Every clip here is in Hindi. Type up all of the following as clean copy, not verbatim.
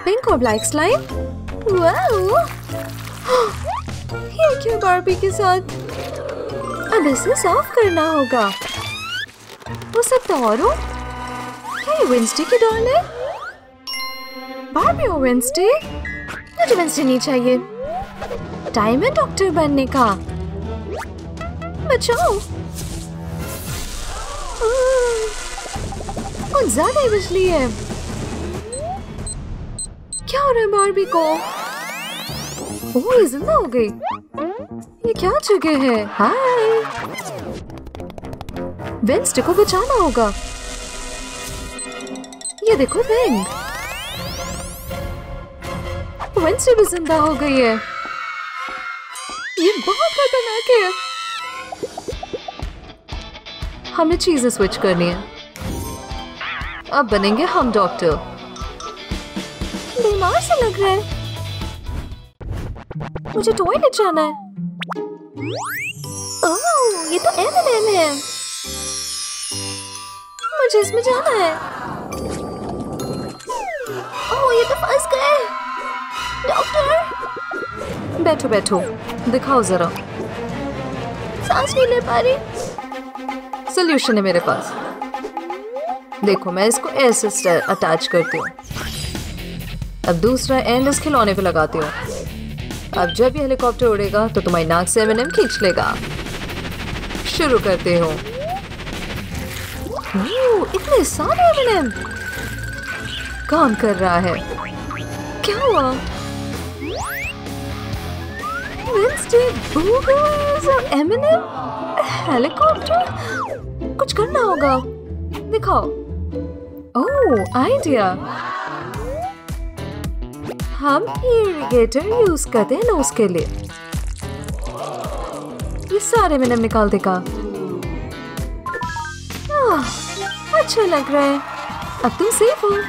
पिंक और ब्लैक स्लाइम। वाओ! ये क्या बार्बी के साथ? अब इसे साफ करना होगा। हो सकता और हो? क्या ये वेंसडे की डॉल है? बार्बी और वेंसडे? मुझे वेंसडे नहीं चाहिए। टाइम है डॉक्टर बनने का। बचाओ! बहुत ज्यादा ही बिजली है। क्या हो रहा है बार्बी को? ओह, ये जिंदा हो गई। ये क्या जगह है? हाय! वेंसडे को बचाना होगा। ये देखो वेंग। वेंसडे भी जिंदा हो गई है। ये बहुत खतरनाक है। हमें चीजें स्विच करनी है। अब बनेंगे हम डॉक्टर। बीमार से लग रहा है। मुझे टॉयलेट जाना है। ओह, ये तो M&M है। मुझे इसमें जाना है। ओह, ये तो फंस गए। डॉक्टर! बैठो बैठो, दिखाओ जरा। सांस नहीं ले पा रही। सोल्यूशन है मेरे पास। देखो, मैं इसको ऐसे अटैच करती हूँ। अब दूसरा एंड इस खिलौने पे लगाती हूँ। अब जब ये हेलीकॉप्टर उड़ेगा तो तुम्हारी नाक से M&M खींच लेगा। शुरू करते हो। इतने सारे M&M काम कर रहा है। क्या हुआ? वेंसडे, बूगर्स और M&M? हेलीकॉप्टर? कुछ करना होगा। दिखाओ। Oh, idea. हम इरिगेटर यूज करते हैं नोज के लिए। ये सारे M&M निकाल देगा। अच्छा लग रहा है। अब तुम सेफ हो।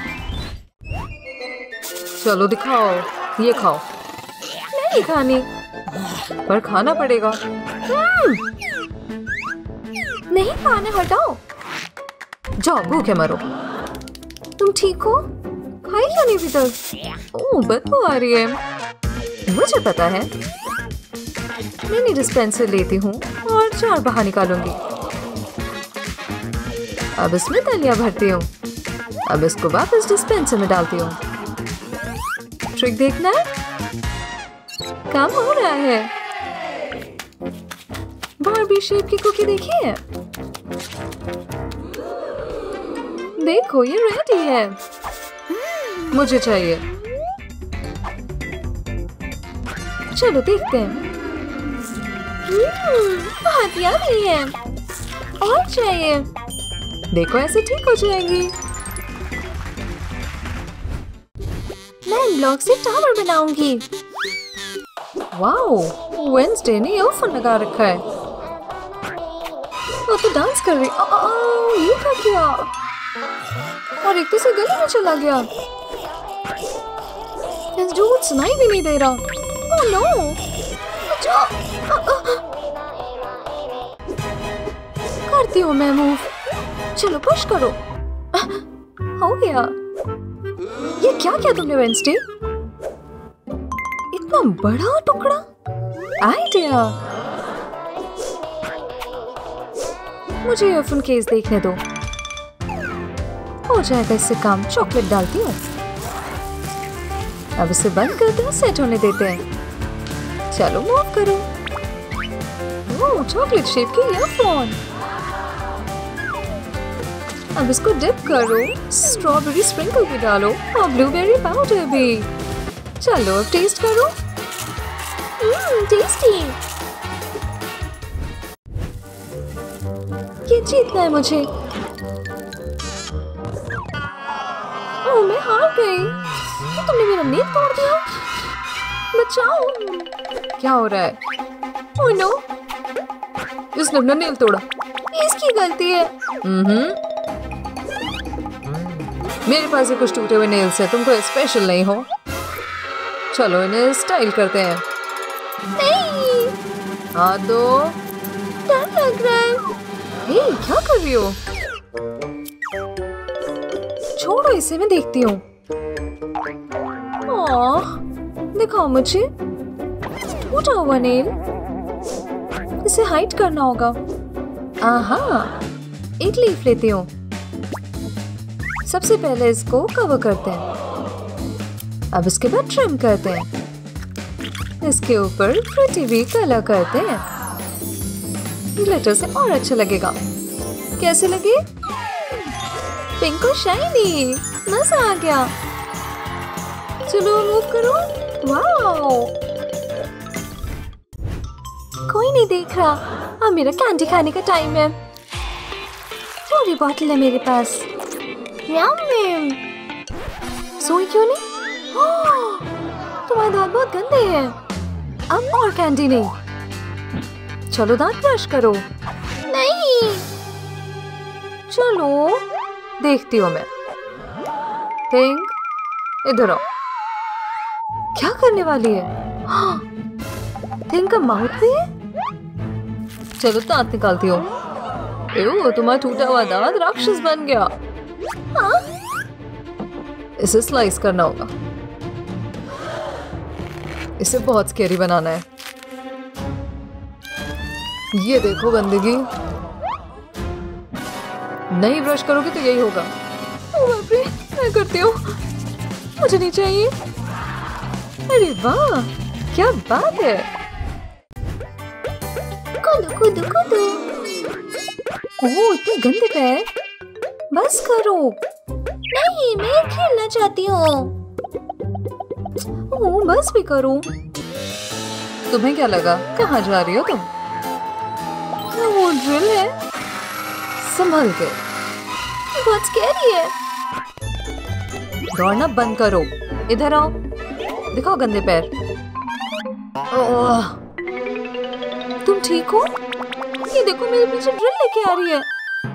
चलो दिखाओ। ये खाओ। नहीं खानी, पर खाना पड़ेगा। नहीं खाने, हटाओ। जाओ, भूखे मरो। तुम ठीक हो? खाई क्यों नहीं अभी तक? ओह, बदबू आ रही है। मुझे पता है। मिनी डिस्पेंसर लेती हूँ और 4 बाहर निकालूंगी। अब इसमें दलिया भरती हूँ। अब इसको वापस डिस्पेंसर में डालती हूँ। ट्रिक देखना है? काम हो रहा है। बार्बी शेप की कुकी देखी है? देखो, ये रेडी है। मुझे चाहिए। चलो देखते हैं। बहुत यम्मी है। और चाहिए। देखो, ऐसे ठीक हो जाएंगी। मैं ब्लॉक से टावर बनाऊंगी। वाओ, वेंसडे ने ईयरफोन लगा रखा है। वो तो डांस कर रही। ये क्या किया? और एक तो से गली में चला गया। दूध सुनाई भी नहीं दे रहा। Oh no! करती हूँ मैं मूव। चलो पुश करो। हो गया। ये क्या किया तुमने वेंसडे? इतना बड़ा टुकड़ा। आइडिया। मुझे ईयरफोन केस देखने दो। हो जाएगा इससे काम। चॉकलेट डालती हूँ। अब इसे बंद करते हैं, सेट होने देते हैं। चलो मूव करो। ओह, चॉकलेट शेप की ईयरफोन। अब इसको डिप करो। स्ट्रॉबेरी स्प्रिंकल भी डालो और ब्लूबेरी पाउडर भी। चलो अब टेस्ट करो। टेस्टी। ये जीतना है मुझे। ओह, मैं हार गई। तो तुमने मेरा नेल तोड़ दिया। बचाओ। क्या हो रहा है? ओह नो, इसने अपना नेल तोड़ा। इसकी गलती है। मेरे पास ये कुछ टूटे हुए नेल्स हैं। तुम कोई स्पेशल नहीं हो। चलो इन्हें स्टाइल करते हैं। नहीं। हाँ तो डर लग रहा है। हे, क्या कर रही हो? छोड़ो इसे, मैं देखती हूँ। ओह, दिखाओ मुझे। टूटा हुआ नेल, इसे हाइड करना होगा। आहा, एक लीफ लेती हूँ। सबसे पहले इसको कवर करते हैं। अब इसके बाद ट्रिम करते हैं। इसके ऊपर प्रिटी भी कलर करते हैं। ग्लिटर से और अच्छा लगेगा। कैसे लगे? पिंक और शाइनी, मजा आ गया। चलो मूव करो। वाओ, कोई नहीं देख रहा। अब मेरा कैंडी खाने का टाइम है। थोड़ी बॉटल है मेरे पास। यम्मी। सोई क्यों नहीं? ओह, तुम्हारे दांत बहुत गंदे हैं। अब और कैंडी नहीं। चलो दांत ब्रश करो। नहीं, चलो देखती हूँ मैं। थिंक, इधर आओ। क्या करने वाली है? थिंक का माउथ भी है। चलो दांत निकालती हूँ। तुम्हारा टूटा हुआ दांत राक्षस बन गया। हाँ? इसे स्लाइस करना होगा। इसे बहुत स्कैरी बनाना है। ये देखो गंदगी। नहीं ब्रश करोगे तो यही होगा। ओह बाप रे, मैं करती हूँ। मुझे नहीं चाहिए। अरे वाह, क्या बात है। कूदो कूदो कूदो। ओह, इतने गंदे पैर। बस करो। नहीं, मैं खेलना चाहती हूँ। ओह, बस भी करो। तुम्हें क्या लगा? कहाँ जा रही हो तुम? वो ड्रिल है। संभल के। बहुत स्कैरी है। दौड़ना बंद करो। इधर आओ। दिखाओ गंदे पैर। ओह, तुम ठीक हो? ये देखो मेरे पीछे ड्रिल लेके आ रही है।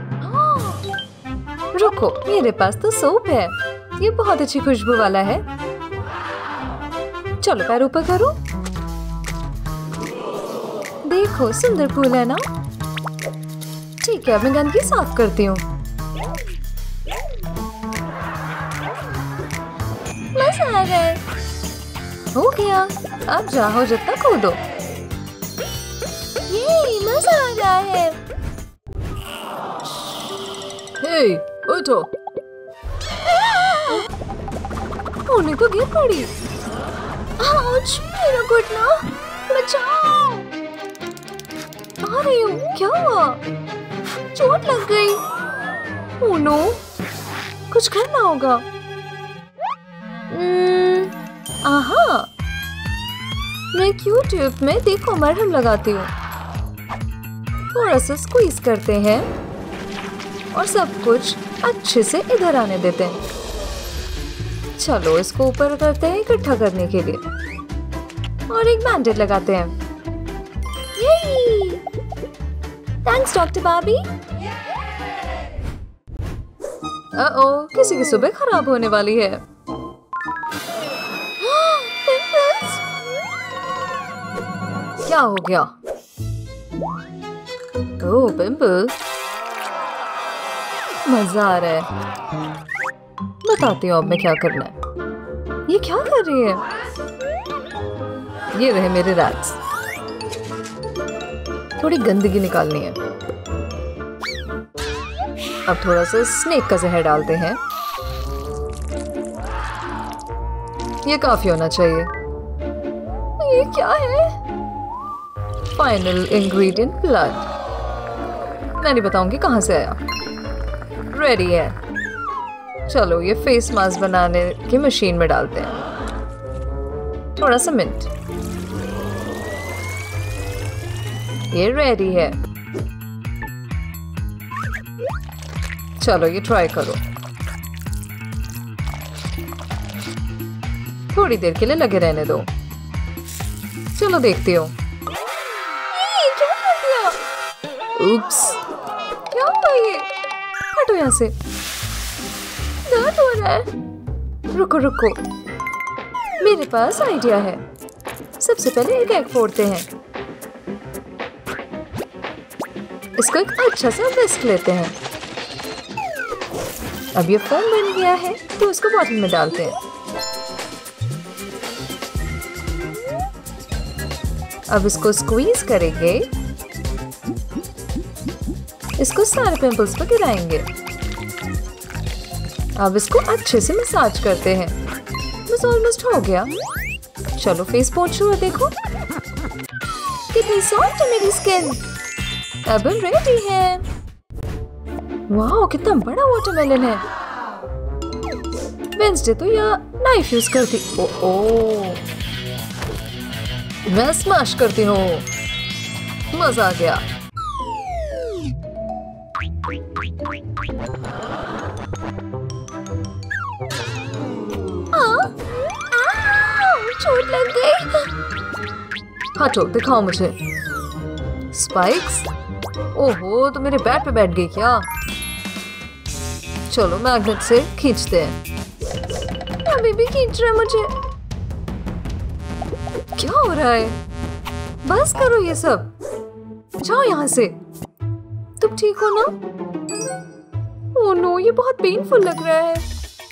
रुको, मेरे पास तो सोप है। ये बहुत अच्छी खुशबू वाला है। चलो पैर ऊपर करो। देखो सुंदर फूल है ना? ठीक है, अब मैं गंदगी साफ करती हूँ। मजा आ रहा है। हो गया, अब जाओ जितना कूदो। ये मजा आ रहा है। हे, उठो। उन्हें तो गिर पड़ी। आउच, मेरा घुटना। बचाओ। आ रही हूँ। क्या हुआ? चोट लग गई। ओह नो, कुछ करना होगा। आहा, मैं क्यू-टिप में देखो मरहम लगाती हूँ। थोड़ा सा स्क्वीज करते हैं और सब कुछ अच्छे से इधर आने देते हैं। चलो इसको ऊपर करते हैं इकट्ठा करने के लिए और एक बैंडेड लगाते हैं। थैंक्स डॉक्टर बाबी। ओह, किसी की सुबह खराब होने वाली है। क्या हो गया? ओह पिंपल, मजा आ रहा है। बताती हूँ अब मैं क्या करना है। ये क्या कर रही है? ये रहे मेरे रैट्स। थोड़ी गंदगी निकालनी है। अब थोड़ा सा स्नेक का जहर डालते हैं। ये काफी होना चाहिए। ये क्या है? Final ingredient blood. मैं नहीं बताऊंगी कहां से आया। रेडी है। चलो ये फेस मास्क बनाने की मशीन में डालते हैं। थोड़ा सा मिंट। ये रेडी है। चलो ये ट्राई करो। थोड़ी देर के लिए लगे रहने दो। चलो देखती हूँ। क्या कर दिया? उप्स, क्या हुआ ये? हटो यहाँ से। दर्द हो रहा है। रुको रुको, मेरे पास आइडिया है। सबसे पहले एक एग फोड़ते हैं। इसको एक अच्छा सा विस्क लेते हैं। अब ये फोम बन गया है तो इसको बॉटल में डालते हैं। अब इसको स्क्वीज करेंगे, इसको सारे पिंपल्स पर गिराएंगे। अब इसको अच्छे से मसाज करते हैं। बस ऑलमोस्ट हो गया। चलो फेस पहुंच हुआ, देखो कितनी सॉफ्ट है मेरी स्किन। अब हम रेडी है। वाह कितना बड़ा वाटरमेलन है। वेंसडे तो या नाइफ यूज करती। ओ मैं स्मैश करती हूँ। मजा आ गया। चोट लग गई। हटो, दिखाओ मुझे। स्पाइक्स? ओहो, तो मेरे बैट पे बैठ गई क्या? चलो मैग्नेट से खींचते हैं। अभी भी खींच रहा है मुझे। क्या हो रहा है? बस करो ये सब। जाओ यहाँ से। तुम ठीक हो ना? ओह नो, ये बहुत पेनफुल लग रहा है।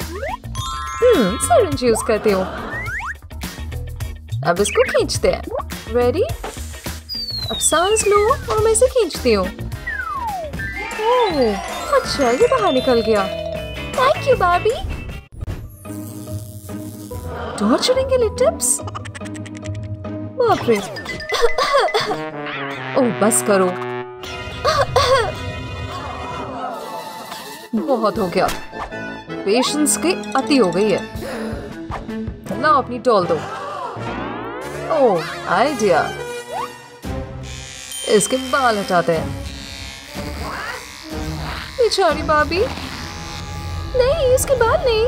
सिरिंज यूज करती हूँ। अब इसको खींचते हैं। रेडी? अब सांस लो और मैं इसे खींचती हूँ। ओह अच्छा, ये बाहर निकल गया। Thank you Barbie. टॉर्चरिंग के लिए टिप्स? बाप रे। ओह बस करो। बहुत हो गया। पेशेंस की अति हो गई है। ना अपनी डॉल दो। Oh idea. इसके बाल हटाते हैं। बेचारी बाबी। नहीं, इसके बाल नहीं।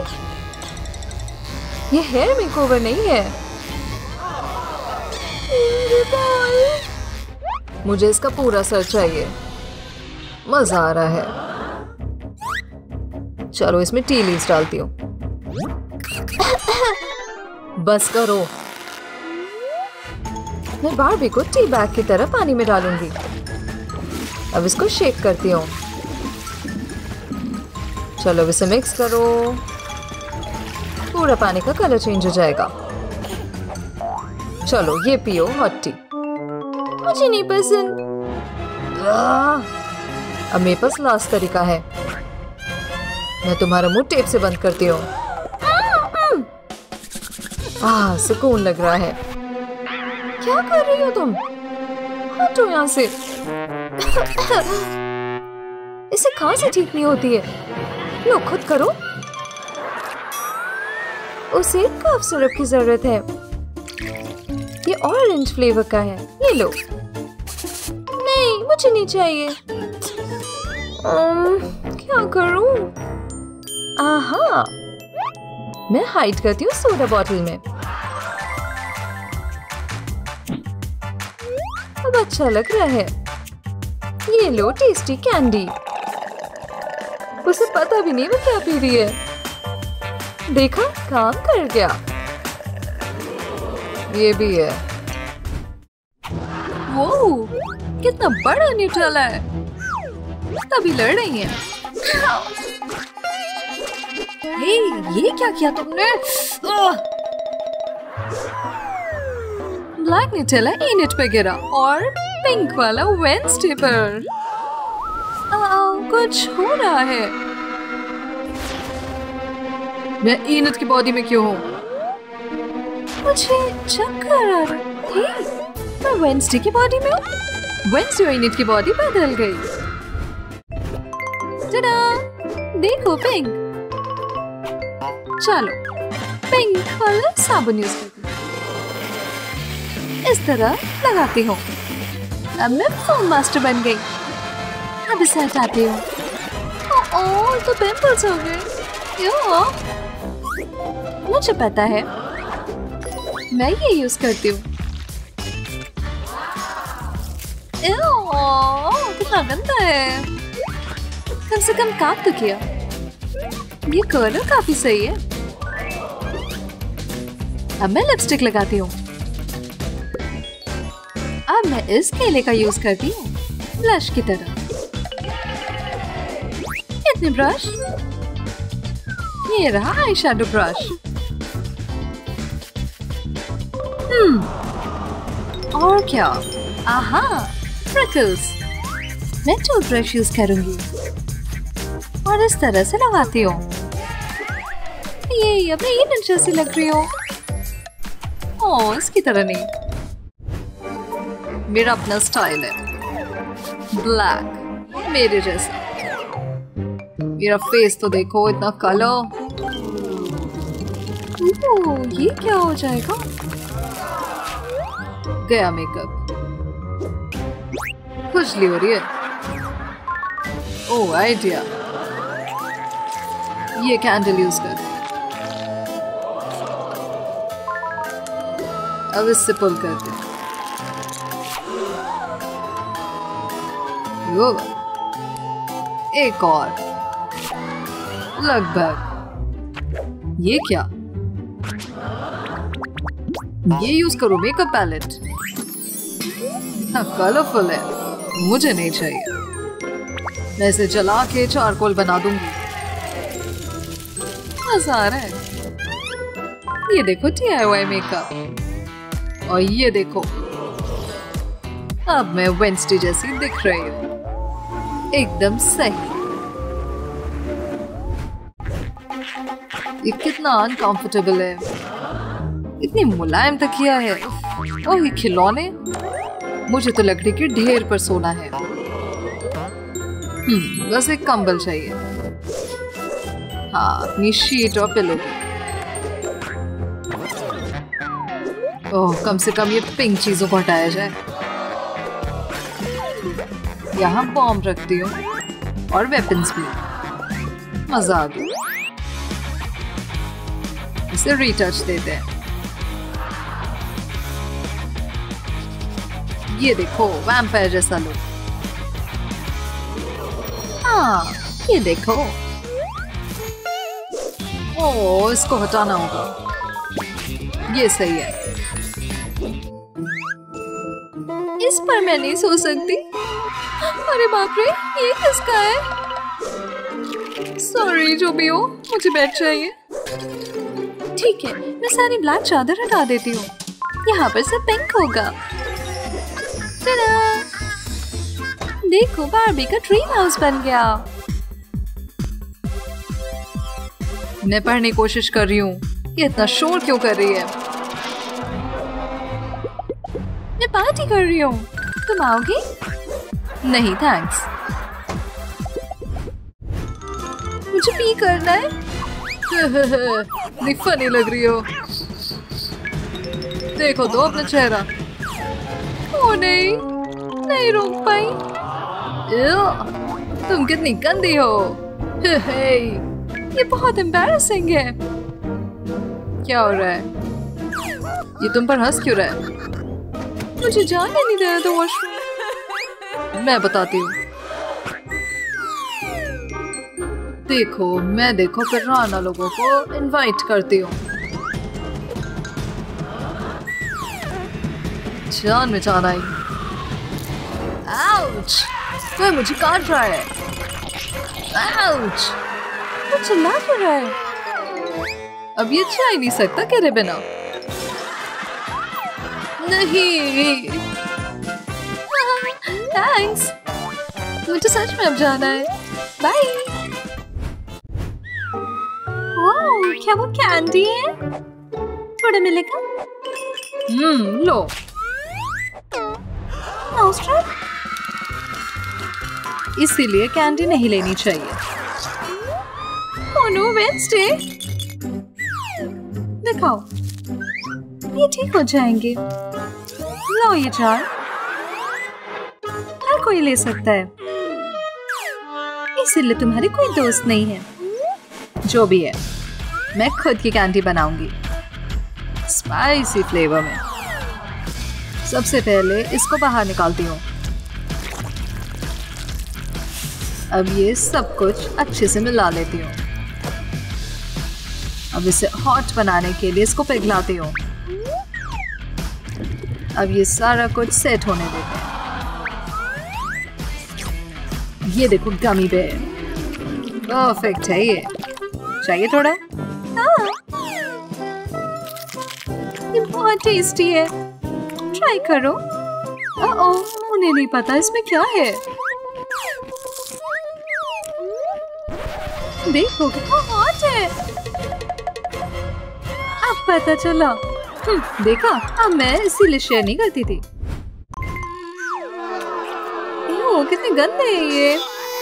ये हेयर मेकओवर नहीं है। बाल। मुझे इसका पूरा सर चाहिए। मजा आ रहा है। चलो इसमें टी लीव्स डालती हूँ। बस करो। मैं बार्बी को टी बैग की तरह पानी में डालूंगी। अब इसको शेक करती हूँ। चलो इसे मिक्स करो। पूरा पानी का कलर चेंज हो जाएगा। चलो ये पियो हॉट टी। मुझे नहीं पसंद। अब मेरे पास लास्ट तरीका है। मैं तुम्हारा मुंह टेप से बंद करती हूँ। सुकून लग रहा है। क्या कर रही हो तुम? हटो यहाँ से। इसे खांसी ठीक नहीं होती है। लो खुद करो। उसे कफ सिरप की जरूरत है। ये ऑरेंज फ्लेवर का है। ये लो। नहीं मुझे नहीं चाहिए। क्या करूं? आहा, मैं हाइड करती हूँ सोडा बॉटल में। अब अच्छा लग रहा है। ये लो टेस्टी कैंडी। उसे पता भी नहीं वो क्या पी रही है। देखा, काम कर गया। ये भी है। वो कितना बड़ा न्यूट्रेला है। तभी लड़ रही है। हे, ये क्या किया तुमने? ब्लैक न्यूट्रेला इनिट पे गिरा और पिंक वाला वेंसडे पर। कुछ हो रहा है। मैं इनिट की बॉडी में क्यों हूँ? मुझे चक्कर आ रहा है। मैं वेंसडे की बॉडी में हूँ। वेंसडे और इनिट की बॉडी बदल गई। टा-डा! देखो पिंक। चलो पिंक वाला साबुन यूज करती हूँ। इस तरह लगाती हूँ। अब मैं फोम मास्टर बन गई। अब इसे हटाती हूँ। ओह, तो पिंपल्स हो गए। मुझे पता है। मैं ये यूज करती हूँ। कितना गंदा है। कम से कम काम तो किया। ये कलर काफी सही है। अब मैं लिपस्टिक लगाती हूँ। अब मैं इस केले का यूज करती हूँ ब्लश की तरह। इतने ब्रश। ये रहा आई शैडो ब्रश। और क्या? आहा, फ्रिकल्स। मैं टूथब्रश यूज करूंगी और इस तरह से लगाती हूँ। ये अब मैं ये दिलचस्पी लग रही हूँ। ओह, इसकी तरह नहीं। मेरा अपना स्टाइल है, ब्लैक, मेरे जैसा। मेरा फेस तो देखो, इतना कलर। ये क्या हो जाएगा? गया मेकअप। खुजली हो रही है। Oh, idea. ये कैंडल यूज कर। अब इससे पुल करते हैं। एक और। लगभग। ये क्या? ये यूज करो मेकअप पैलेट। हाँ, कलरफुल है, मुझे नहीं चाहिए। मैं इसे जला के चारकोल बना दूंगी। मजा आ रहा है। ये देखो DIY मेकअप। और ये देखो, अब मैं वेंसडे जैसी दिख रही हूँ। एकदम सही। ये कितना अनकंफर्टेबल है। इतनी मुलायम तकिया है। ओह, ये खिलौने। मुझे तो लकड़ी के ढेर पर सोना है। बस एक कंबल चाहिए। हाँ, अपनी शीट और पिलो। ओह, कम से कम ये पिंक चीजों को हटाया जाए। यहाँ बॉम्ब रखती हूँ और वेपन्स भी। मजा आ गया। इसे रीटच देते हैं। ये देखो, वैम्पायर जैसा लुक। हाँ, ये देखो। ओह, इसको हटाना होगा। ये सही है। इस पर मैं नहीं सो सकती। अरे बाप रे, ये किसका है? सॉरी, जो भी हो, मुझे बेड चाहिए। ठीक है, मैं सारी ब्लैक चादर हटा देती हूँ। यहाँ पर सब पिंक होगा। देखो, बार्बी का ड्रीम हाउस बन गया। मैं पढ़ने की कोशिश कर रही हूँ। ये इतना शोर क्यों कर रही है? मैं पार्टी कर रही हूँ। तुम आओगे? नहीं, थैंक्स। मुझे पी करना है। नहीं, फनी लग रही हो। देखो तो अपना चेहरा। ओ नहीं, नहीं रोक पाई। तुम कितनी गंदी हो। ये बहुत एम्बैरेसिंग है। क्या हो रहा है? ये तुम पर हंस क्यों रहा है? मुझे जाने नहीं दे रहा था वॉशरूम। मैं बताती हूँ। देखो फिर राना लोगों को इनवाइट करती हूँ। जान में जान आई। आउच! वह मुझे काट रहा है। आउच! वो चिल्ला क्यों रहा है? अब ये जा ही नहीं सकता तेरे बिना। नहीं। थैंक्स। मुझे सच में अब जाना है। बाय। ओह, क्या वो कैंडी है? थोड़ा मिलेगा? लो। इसीलिए कैंडी नहीं लेनी चाहिए। Oh no, Wednesday. दिखाओ, ये ठीक हो जाएंगे। लो ये जार। हर कोई ले सकता है, इसीलिए तुम्हारे कोई दोस्त नहीं है। जो भी है, मैं खुद की कैंडी बनाऊंगी, स्पाइसी फ्लेवर में। सबसे पहले इसको बाहर निकालती हूँ। अब ये सब कुछ अच्छे से मिला लेती हूँ। अब इसे हॉट बनाने के लिए इसको पिघलाती हूँ। अब ये सारा कुछ सेट होने देते हैं। ये देखो गमी बेयर, परफेक्ट है ये। चाहिए थोड़ा? हाँ, ये बहुत टेस्टी है। ट्राई करो। उन्हें नहीं पता इसमें क्या है। देखो कितना हॉट है। अब पता चला। देखा, अब मैं इसीलिए शेयर नहीं करती थी। कितने गंदे हैं ये।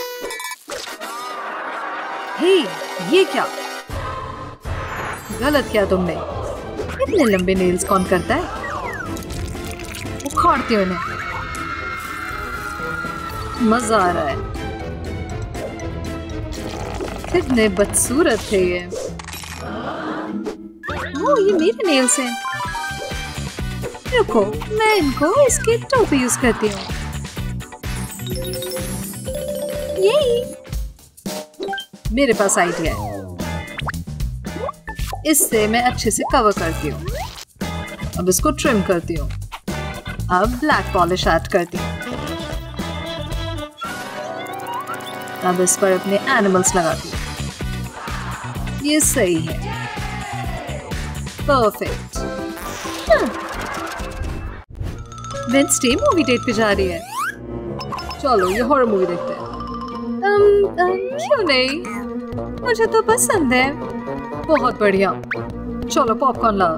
हे, ये क्या गलत किया तुमने। इतने लंबे नेल्स कौन करता है? उखाड़ती हूँ इन्हें। मजा आ रहा है। कितने बदसूरत थे ये। ये मेरे नेल्स हैं। रुको, मैं इनको इसके टोपी यूज करती हूँ। मेरे पास आइडिया है। इससे मैं अच्छे से कवर करती हूँ। अब इसको ट्रिम करती हूँ। अब ब्लैक पॉलिश ऐड करती हूँ। अब इस पर अपने एनिमल्स लगाती हूँ। ये सही है। परफेक्ट। वेडनेसडे मूवी डेट पे जा रही है। चलो ये हॉरर मूवी देखते हैं। क्यों नहीं, मुझे तो पसंद है। बहुत बढ़िया, चलो पॉपकॉर्न लाओ।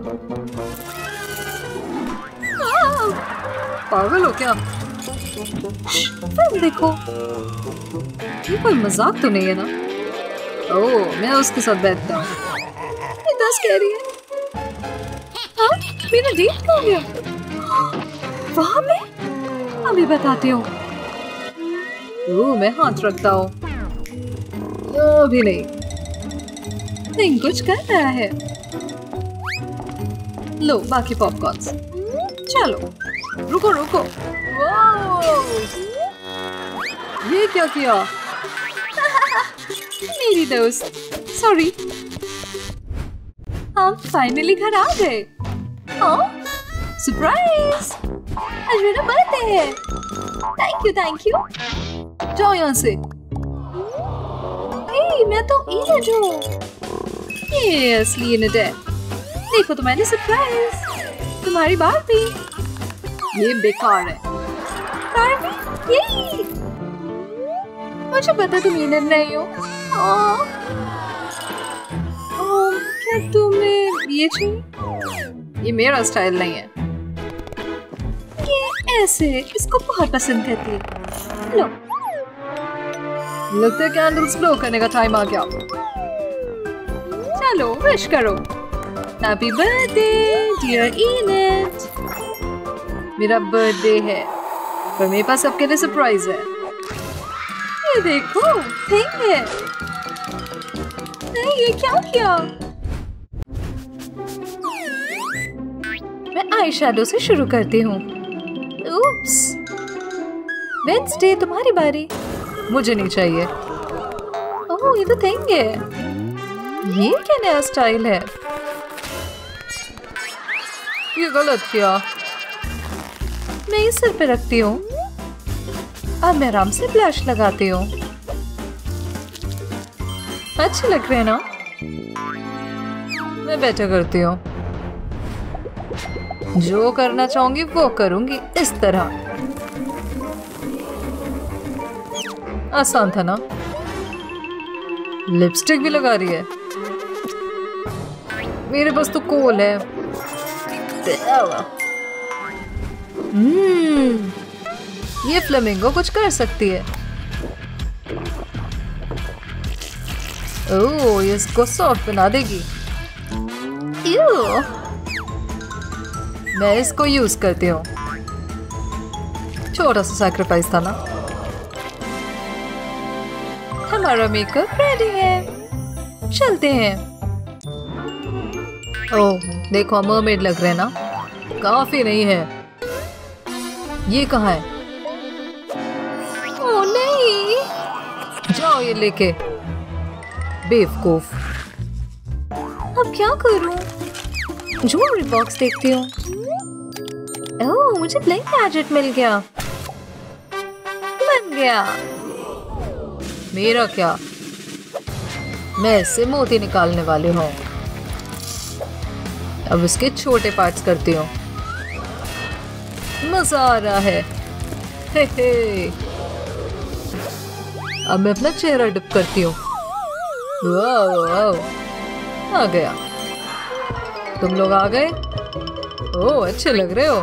पागल हो क्या? फिल्म देखो। ये कोई मजाक तो नहीं है ना? ओह, मैं उसके साथ बैठता हूँ। ये तो स्कैरी है। हाँ, मेरा डेट हो गया। वहाँ में अभी बताती हूँ। मैं हाथ रखता हूँ। अभी नहीं, कुछ कर रहा है। लो बाकी पॉपकॉर्न्स। चलो रुको। ये क्या किया? मेरी दोस्त, सॉरी। हम फाइनली घर आ गए। सरप्राइज! आज मेरा बर्थडे है। Thank you. जाओ यहाँ से। मैं तो इनट हूँ। ये असली इनट है। देखो तुम्हारी सरप्राइज। तुम्हारी बार्बी। ये बेकार है। बार्बी, यही। मुझे पता तुम इनट नहीं हो। क्या तुम्हें ये चाहिए? ये मेरा स्टाइल नहीं है। ये ऐसे इसको बहुत पसंद करती है। लो, लगता है कैंडल्स ब्लो करने का टाइम आ गया। चलो विश करो। हैप्पी बर्थडे डियर इनट। मेरा बर्थडे है, पर मेरे पास सबके लिए सरप्राइज है। ये देखो, थिंग है। नहीं, ये क्या किया? मैं आई शैडो से शुरू करती हूँ। उप्स। वेडनेसडे, तुम्हारी बारी। मुझे नहीं चाहिए। ओह, ये तो थिंग है। ये क्या नया स्टाइल है? ये गलत किया। मैं इस सिर पे रखती हूँ। अब मैं आराम से ब्लश लगाती हूँ। अच्छे लग रहे हैं ना? मैं बेटर करती हूँ। जो करना चाहूंगी वो करूंगी। इस तरह। आसान था ना? लिपस्टिक भी लगा रही है। मेरे पास तो कोल है। ये फ्लेमिंगो कुछ कर सकती है। ओह, ये इसको सॉफ्ट बना देगी। मैं इसको यूज करती हूँ। छोटा सा सैक्रिफाइस था ना? हमारा मेकअप रेडी है। चलते हैं। ओह, देखो मरमेड लग रहे हैं ना? काफी नहीं है। ये कहाँ है? ओह नहीं, जाओ ये लेके। बेवकूफ। अब क्या करूं? ज्वेलरी बॉक्स देखती हूँ। ओह, मुझे ब्लिंक गैजेट मिल गया। बन गया। मेरा क्या? मैं इससे मोती निकालने वाली हूँ। अब इसके छोटे पार्ट्स करती हूँ। मजा आ रहा है। हे हे। अब मैं अपना चेहरा डिप करती हूँ। वाओ वाओ, आ गया। तुम लोग आ गए? ओह, अच्छे लग रहे हो।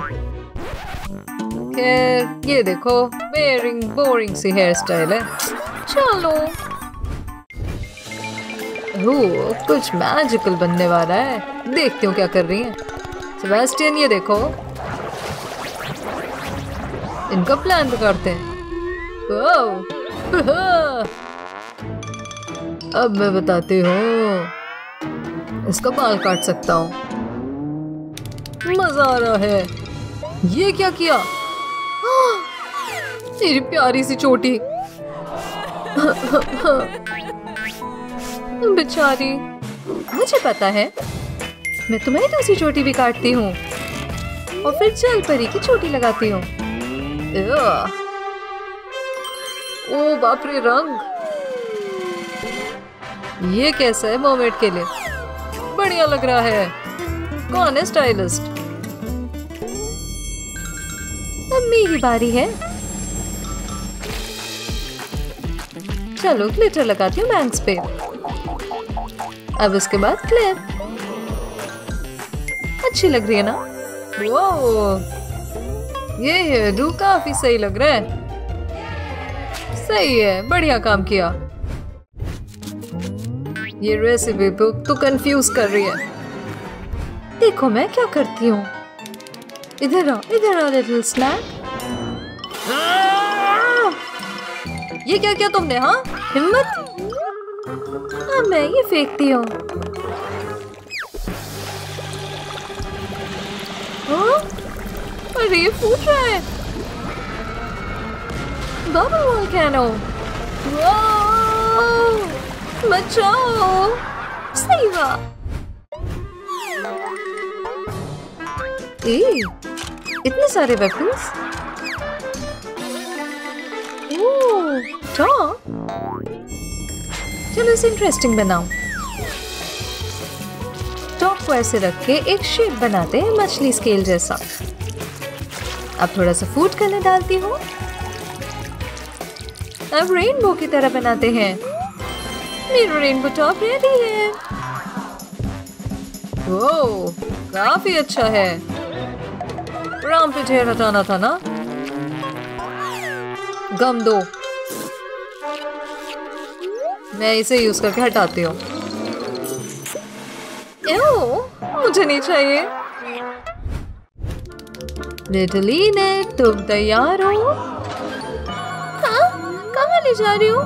खैर, ये देखो, बोरिंग सी हेयर स्टाइल है। चलो। ओह, कुछ मैजिकल बनने वाला है। देखती हूँ क्या कर रही है। सेबेस्टियन, ये देखो, इनका प्लान बिगाड़ते हैं। अब मैं बताती हूँ, इसका बाल काट सकता हूँ। मजा आ रहा है। ये क्या किया? तेरी प्यारी सी चोटी। बेचारी, मुझे पता है, मैं तुम्हें दूसरी चोटी भी काटती हूँ और फिर जल परी की चोटी लगाती हूँ। ओ बाप रे, रंग। ये कैसा है मर्मेड के लिए? बढ़िया लग रहा है। कौन है स्टाइलिस्ट? अब मेरी बारी है। चलो, ग्लिटर लगाती हूँ बैंग्स पे। अब इसके बाद क्लिप। अच्छी लग रही है ना? वो ये हेयरडू काफी सही लग रहा है। सही है, बढ़िया काम किया। ये रेसिपी बुक तो कंफ्यूज कर रही है। देखो मैं क्या करती हूँ। इधर आ लिटिल स्नैक। ये क्या किया तुमने? हाँ, हिम्मत। हाँ, मैं ये फेंकती हूँ। अरे ये फूट रहा है। Bubble volcano. बचाओ। सही बात। इतने सारे वेपन्स। चलो इसे इंटरेस्टिंग बनाओ। टॉप को ऐसे रख के एक शेप बनाते हैं, मछली स्केल जैसा। अब थोड़ा सा फूड कलर डालती हूँ। अब रेनबो की तरह बनाते हैं। मेरा रेनबो टॉप रेडी है। ओह, काफी अच्छा है। आर्मपिट हेयर हटाना था ना? गम दो। मैं इसे यूज करके हटाती हूँ। मुझे नहीं चाहिए। लिटली ने, तुम तैयार हो? हाँ, कहाँ ले जा रही हो?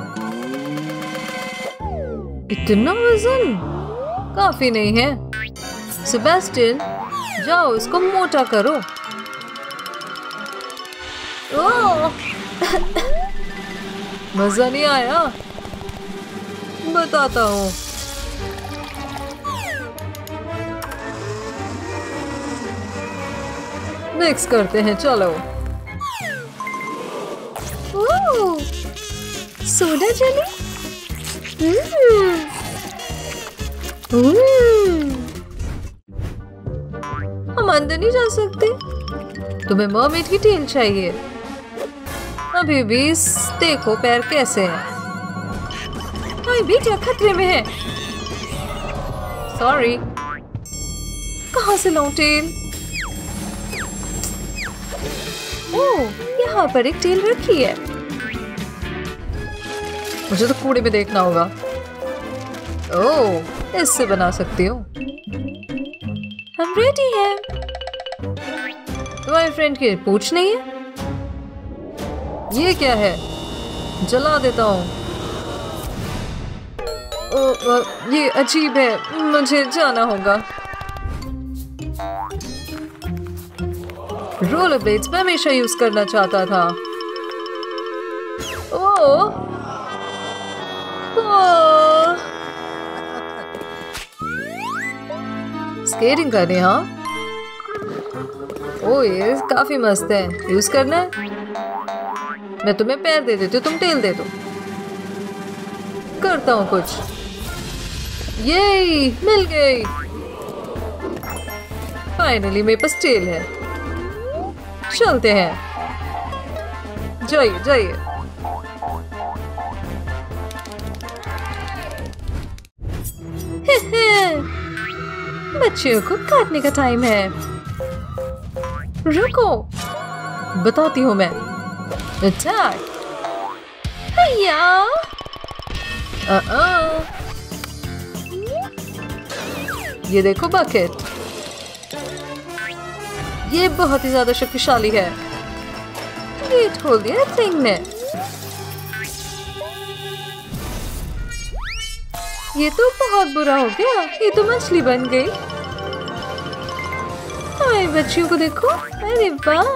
इतना वजन काफी नहीं है। सेबेस्टियन, जाओ इसको मोटा करो। मजा नहीं आया? बताता हूँ। मिक्स करते हैं, चलो। ओह, सोडा जली। हम अंदर नहीं जा सकते। तुम्हें मरमेड की टेल चाहिए। अभी भी देखो पैर कैसे हैं। हाय बेटा, खतरे में है। सॉरी। कहाँ से लाऊं टेल? ओह, यहाँ पर एक टेल रखी है। मुझे तो कूड़े में देखना होगा। ओह, इससे बना सकती हूँ। हम रेडी हैं। तुम्हारे फ्रेंड की पूछ नहीं है? ये क्या है? जला देता हूँ। ये अजीब है, मुझे जाना होगा। रोलर ब्लेड्स मैं हमेशा यूज करना चाहता था। ओह, स्केटिंग करनी, हाँ? ओह, ये काफी मस्त है। यूज करना है? मैं तुम्हें पैर दे देती हूँ, तुम टेल दे दो। करता हूँ कुछ। ये मिल गई। फाइनली मेरे पास टेल है। चलते हैं। जाइए जाइए। बच्चियों को काटने का टाइम है। रुको, बताती हूँ मैं। अटैक। ये देखो बकेट, ये बहुत ही ज्यादा शक्तिशाली है। ये खोल दिया थिंग ने। ये तो बहुत बुरा हो गया, ये तो मछली बन गई। हाय बच्चियों को देखो, अरे वाह।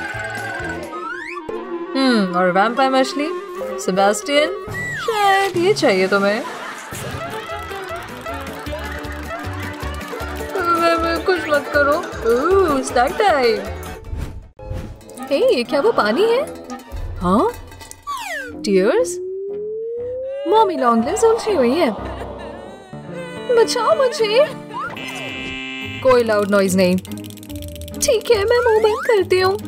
और वैम्पायर मछली सेबेस्टियन, शायद ये चाहिए तुम्हें। कुछ मत करो। Snack time. हे, क्या वो पानी है? हाँ, टीयर्स। मॉमी लॉन्ग लेग्स उलझी हुई है। बचाओ मुझे। कोई लाउड नॉइज नहीं। ठीक है, मैं मुंह बंद करती हूँ।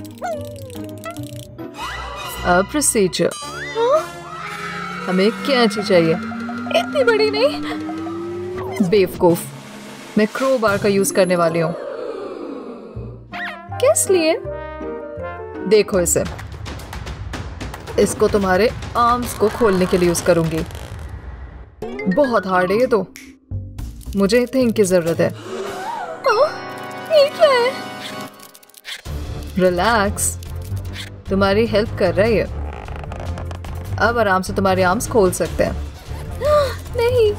प्रोसीजर। हमें कैंची चाहिए। इतनी बड़ी नहीं। बेवकूफ, मैं क्रोबार का यूज करने वाली हूँ। किस लिए? देखो इसे। इसको तुम्हारे आर्म्स को खोलने के लिए यूज करूंगी। बहुत हार्ड है ये तो। मुझे थिंक की जरूरत है। ये क्या है? रिलैक्स, तुम्हारी हेल्प कर रहा है ये। अब आराम से तुम्हारे आर्म्स खोल सकते हैं। नहीं।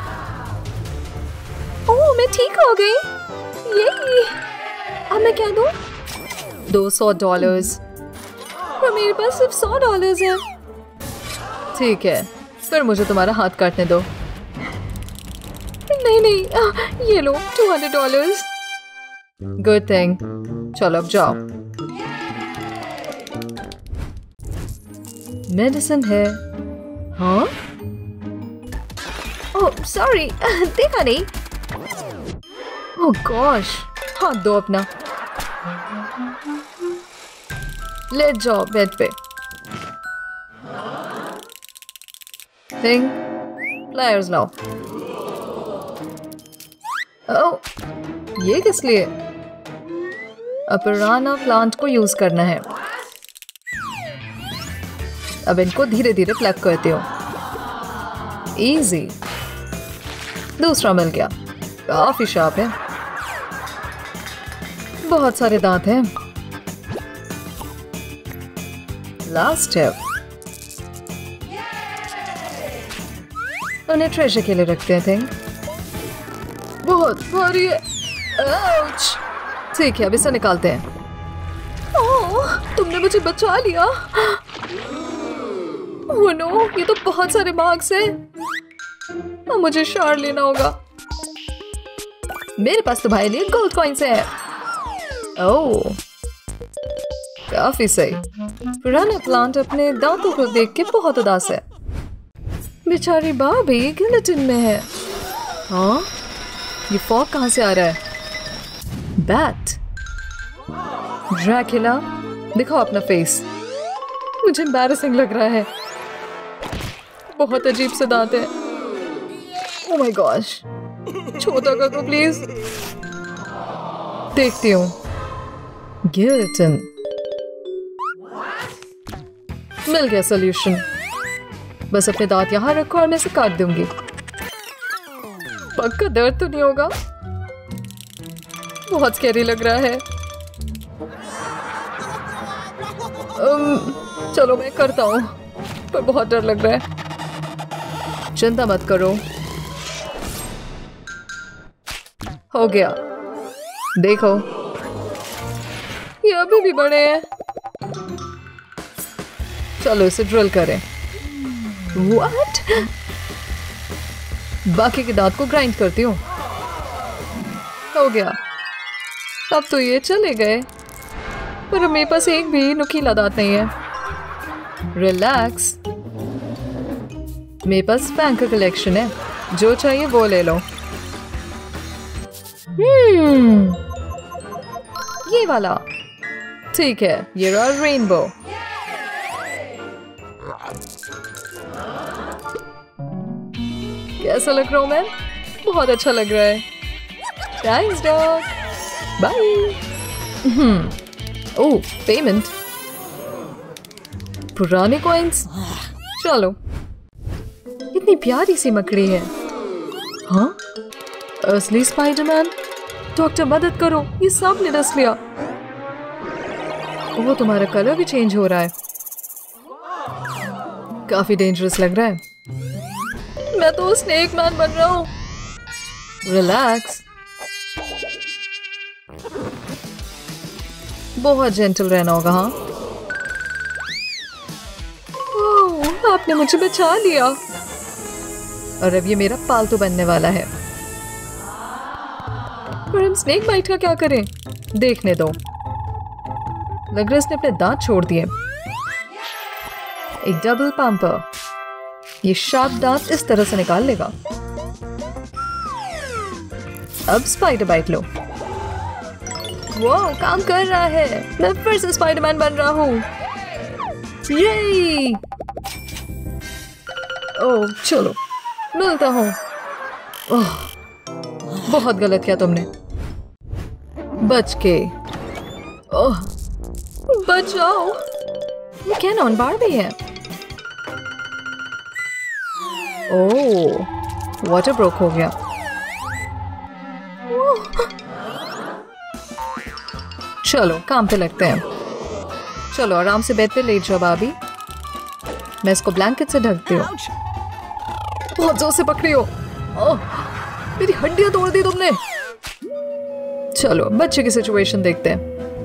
ओह, मैं ठीक हो गई। ये अब मैं क्या दूं? $200। पर मेरे पास सिर्फ $100 है। ठीक है, फिर मुझे तुम्हारा हाथ काटने दो। नहीं नहीं, ये लो $200। Good thing. चलो अब जाओ। मेडिसिन है। हाँ? ओह सॉरी, देखा नहीं। ओह गॉश, हाथ दो अपना। लेट जाओ बेड पे। थिंग, प्लायर्स लाओ। ओह, ये किस लिए? अपराना प्लांट को यूज करना है। अब इनको धीरे धीरे प्लग करते हो। इजी। दूसरा मिल गया। काफी शार्प है। बहुत सारे दांत हैं। लास्ट है। उन्हें ट्रेजर के लिए रखते हैं। थिंग बहुत भारी है। आउच। ठीक है, अब इसे निकालते हैं। ओह, तुमने मुझे बचा लिया। ओह नो, ये तो बहुत सारे मार्क्स हैं। अब मुझे शार लेना होगा। मेरे पास तुम्हारे लिए गोल्ड कॉइन्स है। ओह, काफी सही। पुराना प्लांट अपने दांतों को देख के बहुत उदास है। बेचारी बाबी गिलेटिन में है। हाँ, ये फॉग कहाँ से आ रहा है? बैट। ड्रैकुला, दिखाओ अपना फेस। मुझे एम्बैरेसिंग लग रहा है। बहुत अजीब से दांत है। ओह माय गॉश, छोटा कर दो प्लीज। देखती हूँ। गिलेटिन। मिल गया सॉल्यूशन। बस अपने दांत यहाँ रखो और मैं इसे काट दूंगी। पक्का दर्द तो नहीं होगा? बहुत स्कैरी लग रहा है। चलो मैं करता हूँ, पर बहुत डर लग रहा है। चिंता मत करो, हो गया। देखो, ये अभी भी बड़े हैं। चलो इसे ड्रिल करें। What? बाकी के दांत को ग्राइंड करती हूँ। हो गया। अब तो ये चले गए, पर मेरे पास एक भी नुकीला दांत नहीं है। रिलैक्स, मेरे पास फैंग का कलेक्शन है। जो चाहिए वो ले लो। ये वाला। ठीक है, ये रहा रेनबो। कैसा लग रहा हूँ मैं? बहुत अच्छा लग रहा है। Thanks dog, bye. Oh, payment. पुराने कॉइन्स। चलो, इतनी प्यारी सी मकड़ी है। हाँ, असली स्पाइडरमैन। डॉक्टर मदद करो, ये सांप ने डस लिया। वो तुम्हारा कलर भी चेंज हो रहा है, काफी डेंजरस लग रहा है। मैं तो स्नेक मैन बन रहा हूँ। रिलैक्स, बहुत जेंटल रहना होगा। हाँ, ओह, आपने मुझे बचा लिया और अब ये मेरा पालतू बनने वाला है। पर हम स्नेक बाइट का क्या करें? देखने दो। लग रहा है इसने अपने दांत छोड़ दिए। एक डबल पंपर, ये शार्प दांत इस तरह से निकाल लेगा। अब स्पाइडर बाइट लो। वो काम कर रहा है। मैं फिर से स्पाइडरमैन बन रहा हूँ। ये ओह, चलो मिलता हूँ। ओह, बहुत गलत किया तुमने। बच के। ओह, बचाओ। ये क्या नॉन बार भी है? ओह, वाटर ब्रोक हो गया। चलो काम पे लगते हैं। चलो आराम से बेड पे लेट जाओ भाभी। मैं इसको ब्लैंकेट से ढकती हूँ। बहुत जोर से पकड़ी हो। ओह, मेरी हड्डियां तोड़ दी तुमने। चलो बच्चे की सिचुएशन देखते हैं।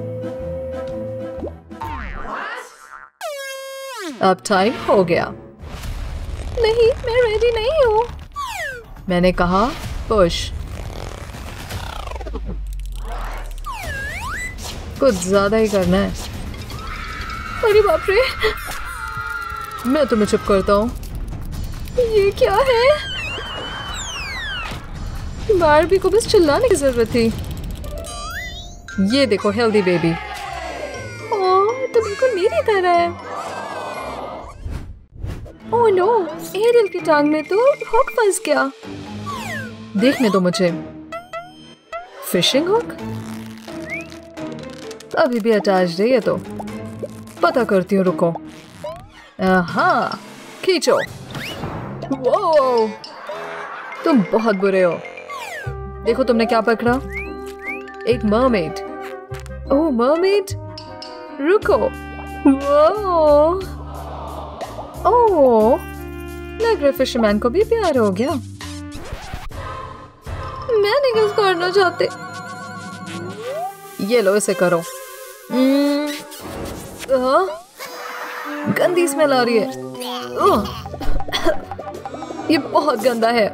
अब टाइम हो गया। नहीं, मैं रेडी नहीं हूँ। मैंने कहा पुश। कुछ ज्यादा ही करना है। अरे बाप रे, मैं तुम्हें चुप करता हूँ। ये क्या है? बारबी को बस चिल्लाने की जरूरत थी। ये देखो हेल्दी बेबी। ओह, तो बिल्कुल मेरी तरह है। ओह नो, एरियल की टांग में तो हुक फंस गया। देखने दो मुझे। फिशिंग हुक अभी भी अटैच्ड है। ये तो पता करती हूँ, रुको। हाँ, खींचो। वो तुम बहुत बुरे हो। देखो तुमने क्या पकड़ा। एक मरमेड। ओह मरमेड, रुको। वो ओह, लग रहा फिशरमैन को भी प्यार हो गया। मैं नहीं कुछ करना चाहती। ये लो, इसे करो। गंदी स्मेल आ रही है। ये बहुत गंदा है।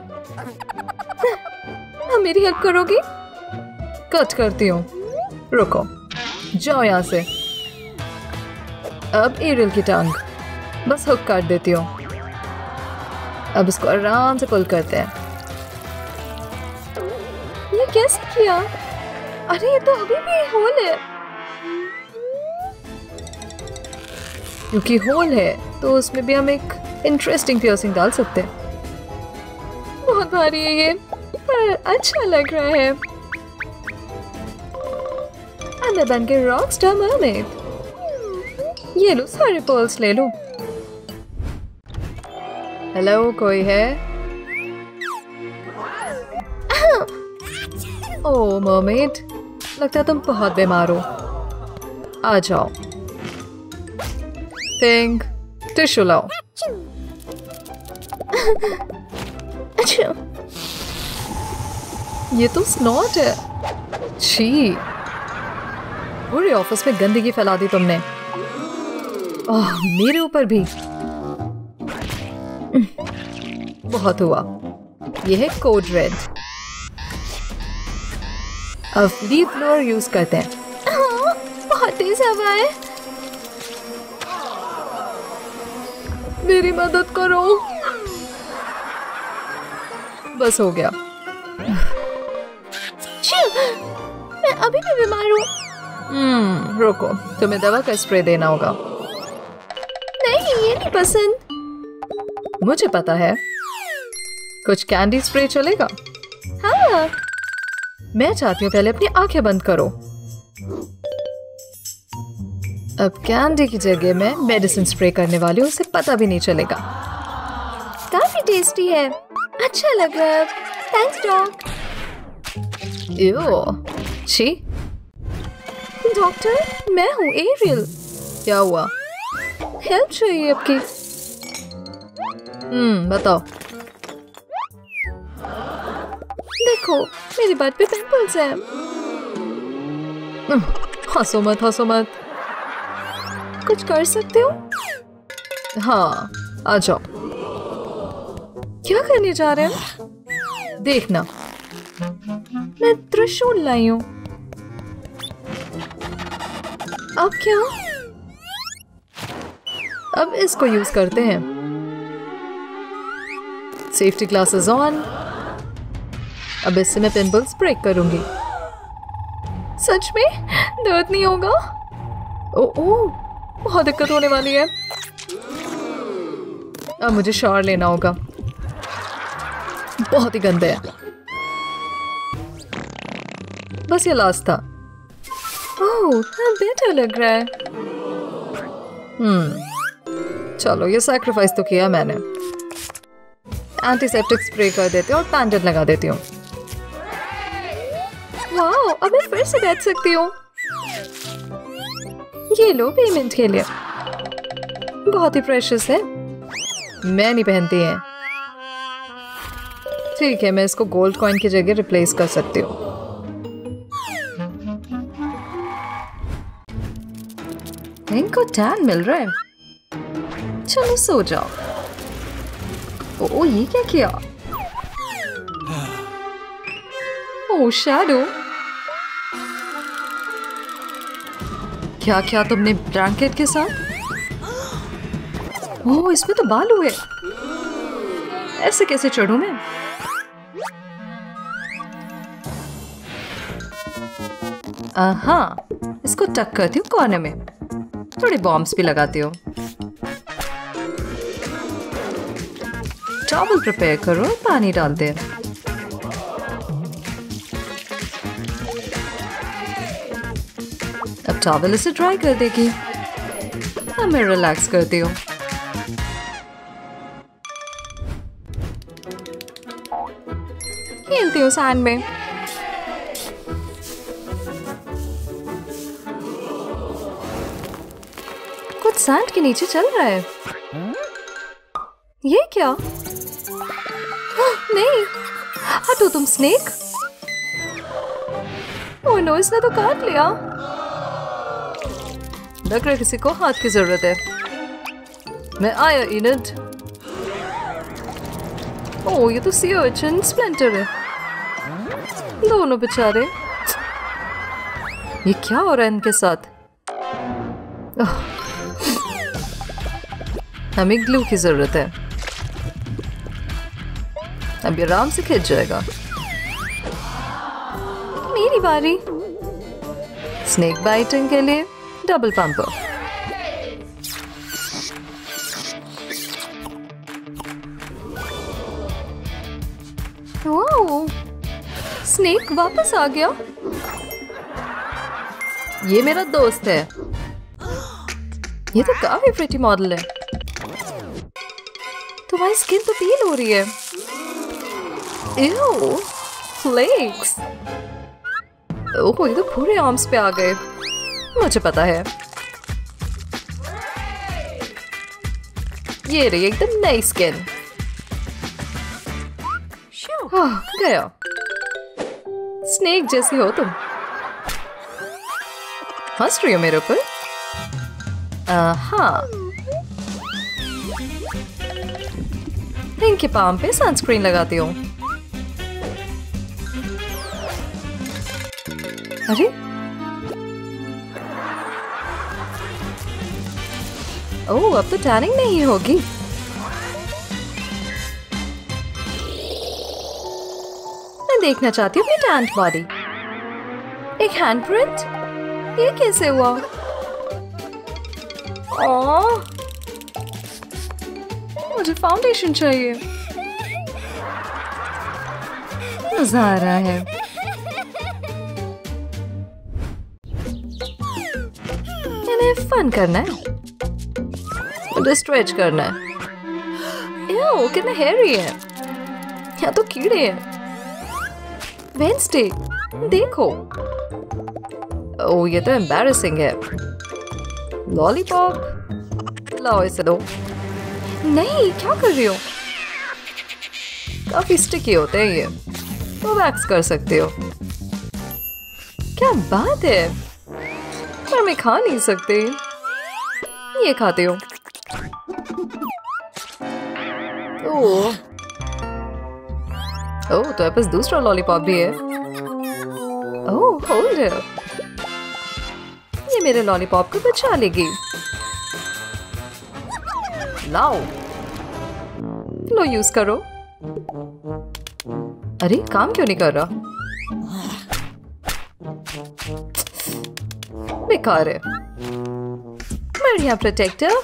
मेरी हेल्प करोगी? कट करती हूँ, रुको। जाओ यहाँ से। अब एरियल की टांग बस हुक काट देती हूँ। अब इसको आराम से पुल करते हैं। ये कैसे किया? अरे ये तो अभी भी होल है। क्योंकि होल है तो उसमें भी हम एक इंटरेस्टिंग पियर्सिंग डाल सकते हैं। बहुत भारी है ये, पर अच्छा लग रहा है। मैं बन के रॉक स्टार मरमेड। ये लो, सारे पर्ल्स ले लो। हेलो, कोई है? ओह मरमेड, लगता है तुम बहुत बीमार हो। आ जाओ। थिंक, टिश्यू लाओ। अच्छा, ये तो स्नॉट है। छी, पूरे ऑफिस में गंदगी फैला दी तुमने। ओह, मेरे ऊपर भी। बहुत हुआ। यह है कोड रेड। अब लीफ ब्लोअर यूज करते हैं। बहुत तेज हवा है। मेरी मदद करो। बस हो गया। मैं अभी भी बीमार हूँ। रुको, तुम्हें दवा का स्प्रे देना होगा। नहीं, ये नहीं पसंद। मुझे पता है, कुछ कैंडी स्प्रे चलेगा? हाँ। मैं चाहती हूँ पहले अपनी आंखें बंद करो। अब कैंडी की जगह मैं मेडिसिन स्प्रे करने वाली हूँ, उसे पता भी नहीं चलेगा। काफी टेस्टी है, अच्छा लग रहा है। Thanks dock. छी। डॉक्टर, मैं हूँ एरियल। क्या हुआ? हेल्प चाहिए आपकी। बताओ। देखो, मेरी बात पे पिंपल्स हैं। हंसो मत, हंसो मत। कुछ कर सकते हो? हाँ, आ जाओ। क्या करने जा रहे हैं? देखना, मैं त्रिशूल लाई हूं। अब क्या? अब इसको यूज करते हैं। Safety glasses on. अब इससे मैं पिंपल्स ब्रेक करूंगी। सच में दर्द नहीं होगा? ओह, बहुत दिक्कत होने वाली है। अब मुझे शावर लेना होगा, बहुत ही गंदे है। बस ये लास्ट था। ओह, बेटर लग रहा है। चलो, ये सैक्रिफाइस तो किया मैंने। एंटीसेप्टिक स्प्रे कर देती हूँ और बैंडेज लगा देती हूँ। वाओ, अब मैं फिर से बैठ सकती हूँ। ये लो पेमेंट के लिए। बहुत ही प्रेशियस है। मैं नहीं पहनती है। ठीक है, मैं इसको गोल्ड कॉइन की जगह रिप्लेस कर सकती हूँ। इनको टैन मिल रहा है। चलो सो जाओ। ओ, ये क्या किया? ओ, शैडो। क्या क्या तुमने ब्लैंकेट के साथ? ओह, इसमें तो बाल हुए। ऐसे कैसे चढ़ूं मैं? हाँ, इसको टक करती हूँ कॉर्नर में। थोड़े बॉम्ब्स भी लगाती हूँ। टॉवल प्रिपेयर करो, पानी डाल दे। अब टॉवल इसे ड्राई कर देगी। अब मैं रिलैक्स करती हूँ। खेलती हूँ सैंड में। कुछ सैंड के नीचे चल रहा है। ये क्या? नहीं, हटो तुम स्नेक। ओह नो, इसने तो काट लिया। लग रहा है किसी को हाथ की जरूरत है। मैं आया इनड। ओह, ये तो सी अर्चिन स्प्लिंटर है। दोनों बेचारे। ये क्या हो रहा है इनके साथ? हमें ग्लू की जरूरत है। अब ये आराम से खिंच जाएगा। मेरी बारी। स्नेक बाइटिंग के लिए डबल पंपर। वाओ, स्नेक वापस आ गया। ये मेरा दोस्त है। ये तो काफी प्रिटी मॉडल है। तुम्हारी स्किन तो पील हो रही है। Ew, flakes. ओह, ये तो पूरे आर्म्स पे आ गए। मुझे पता है। ये रही एकदम नई स्किन। गया। स्नेक जैसी हो तुम। हंस रही हो मेरे ऊपर? हाँ। इनके पाम पे सनस्क्रीन लगाती हूँ। अरे, ओह, अब तो टैनिंग नहीं होगी। मैं देखना चाहती हूँ अपनी टैंट बॉडी। एक हैंड प्रिंट। ये कैसे हुआ? ओह, मुझे फाउंडेशन चाहिए। मजा आ रहा है। मैंने फन करना है, मुझे स्ट्रेच करना है। यार कितना हेयरी है, या तो कीड़े हैं। वेंसडे देखो, ओह ये तो एम्बैरेसिंग है। लॉलीपॉप लाओ, इसे दो। नहीं, क्या कर रही हो? काफी स्टिकी होते हैं ये, तो वैक्स कर सकते हो। क्या बात है, पर मैं खा नहीं सकती। ये खाते हो? ओह ओह, तो पास दूसरा लॉलीपॉप भी है। ओह होल्ड इट, ये मेरे लॉलीपॉप को बचा लेगी। लाओ, लो यूज करो। अरे काम क्यों नहीं कर रहा? बेकार है। बढ़िया प्रोटेक्टर।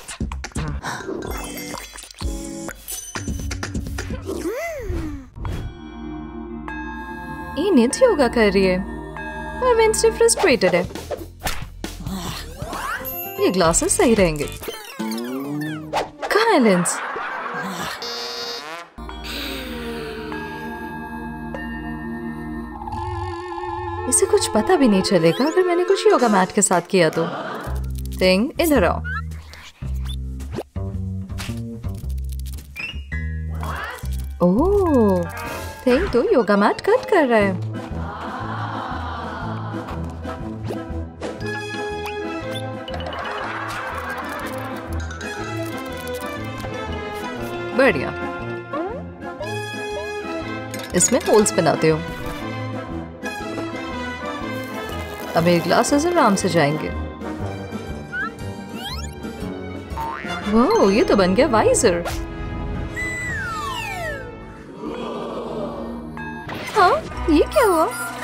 ये नित योगा कर रही है, पर वेंसडे फ्रस्ट्रेटेड है। ये ग्लासेस सही रहेंगे। कहाँ है लेंस? इसे कुछ पता भी नहीं चलेगा अगर मैंने कुछ योगा मैट के साथ किया तो। थिंग, इधर आओ। ओह, थिंग तो योगा मैट कट कर रहा है। बढ़िया, इसमें होल्स बनाते हो। अब मेरे ग्लासेस आराम से जाएंगे। वाह, ये तो बन गया वाइजर। हाँ, ये क्या हुआ?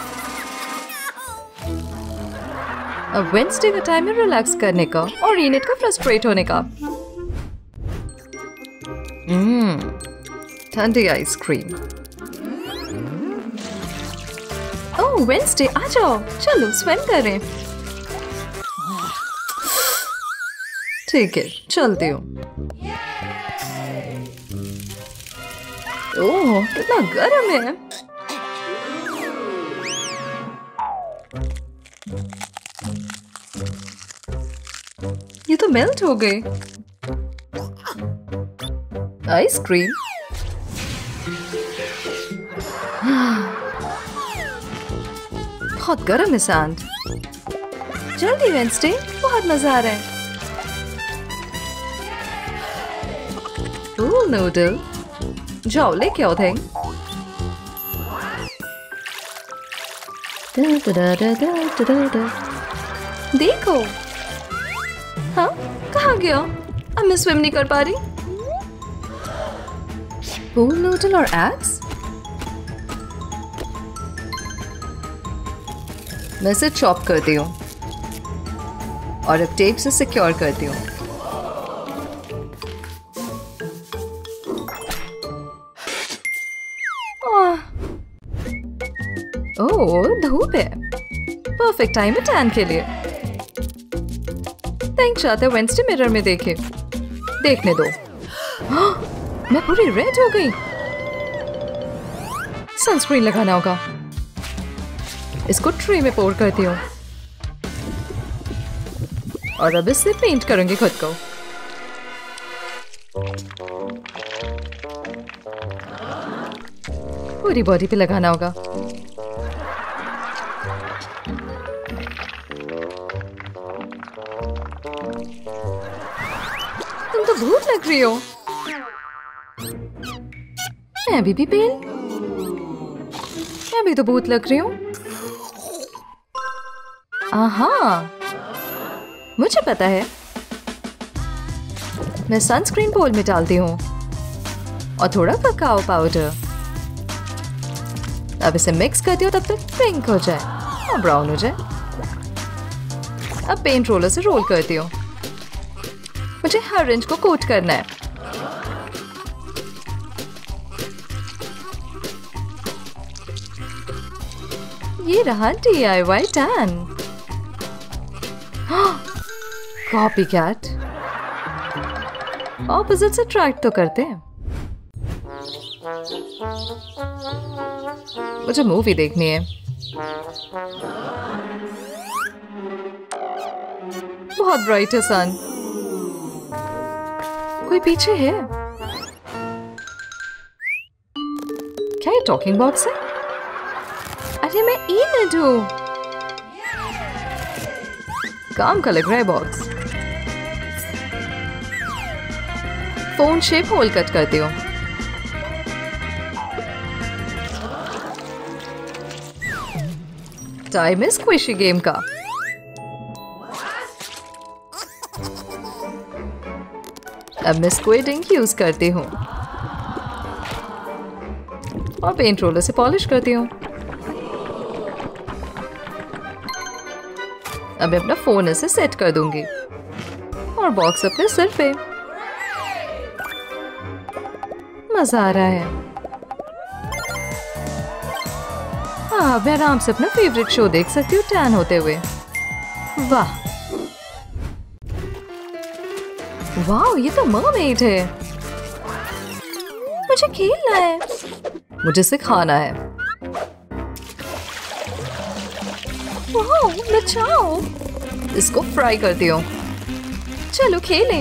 अब वेंसडे का टाइम है रिलैक्स करने का और रीनेट का फ्रस्ट्रेट होने का। ठंडी आइसक्रीम। ओह वेंसडे, आ जाओ, चलो स्विम करें। ठीक है, चलती हूँ। ओह कितना गर्म है। ये तो मेल्ट हो गई। आइसक्रीम। बहुत गर्म है सैंड। जल्दी वेंसडे, बहुत मजा आ रहा है। ओह नूडल, जाओ लेके आओ थिंग। देखो, हाँ कहाँ गया? अब मैं स्विम नहीं कर पा रही। पूल नूडल और एग्स। मैं इसे चॉप करती हूँ और अब टेप से सिक्योर करती हूँ। ओह धूप है, परफेक्ट टाइम है टैन के लिए। थिंक चाहते वेंसडे मिरर में देखे, देखने दो। मैं पूरी रेड हो गई। सनस्क्रीन लगाना होगा। इसको ट्रे में पोर करती हूँ और अब इससे पेंट करूंगी खुद को। पूरी बॉडी पे लगाना होगा। तुम तो भूत लग रही हो। मैं अभी भी पेन, मैं भी तो भूत लग रही हूँ। आहा, मुझे पता है। मैं सनस्क्रीन बोल में डालती हूँ और थोड़ा ककाओ पाउडर। अब इसे मिक्स करती हूँ तब तक पिंक हो जाए और ब्राउन हो जाए। अब पेंट रोलर से रोल करती हूँ। मुझे हर इंच को कोट करना है। ये रहा DIY tan. Copy cat. Opposite से ट्रैक तो करते हैं। मुझे मूवी देखनी है। बहुत ब्राइट है सन। कोई पीछे है? क्या ये टॉकिंग बॉक्स है? अरे मैं इनेड हूँ। काम का लग रहा है box. Phone shape hole cut करती हूँ। टाइम है स्क्विशी गेम का। अब मैं स्क्विड इंक यूज करती हूँ और पेंट रोलर से पॉलिश करती हूँ। अब मैं अपना फोन इसे सेट कर दूंगी और बॉक्स अपने सिर पे। मजा आ रहा है। हाँ, मैं आराम से अपना फेवरेट शो देख सकती हूँ टैन होते हुए। वाह वाह, ये तो मरमेड है। मुझे खेलना है। मुझे सिखाना है। वाह, बचाओ। इसको फ्राई करती हूँ। चलो खेलें।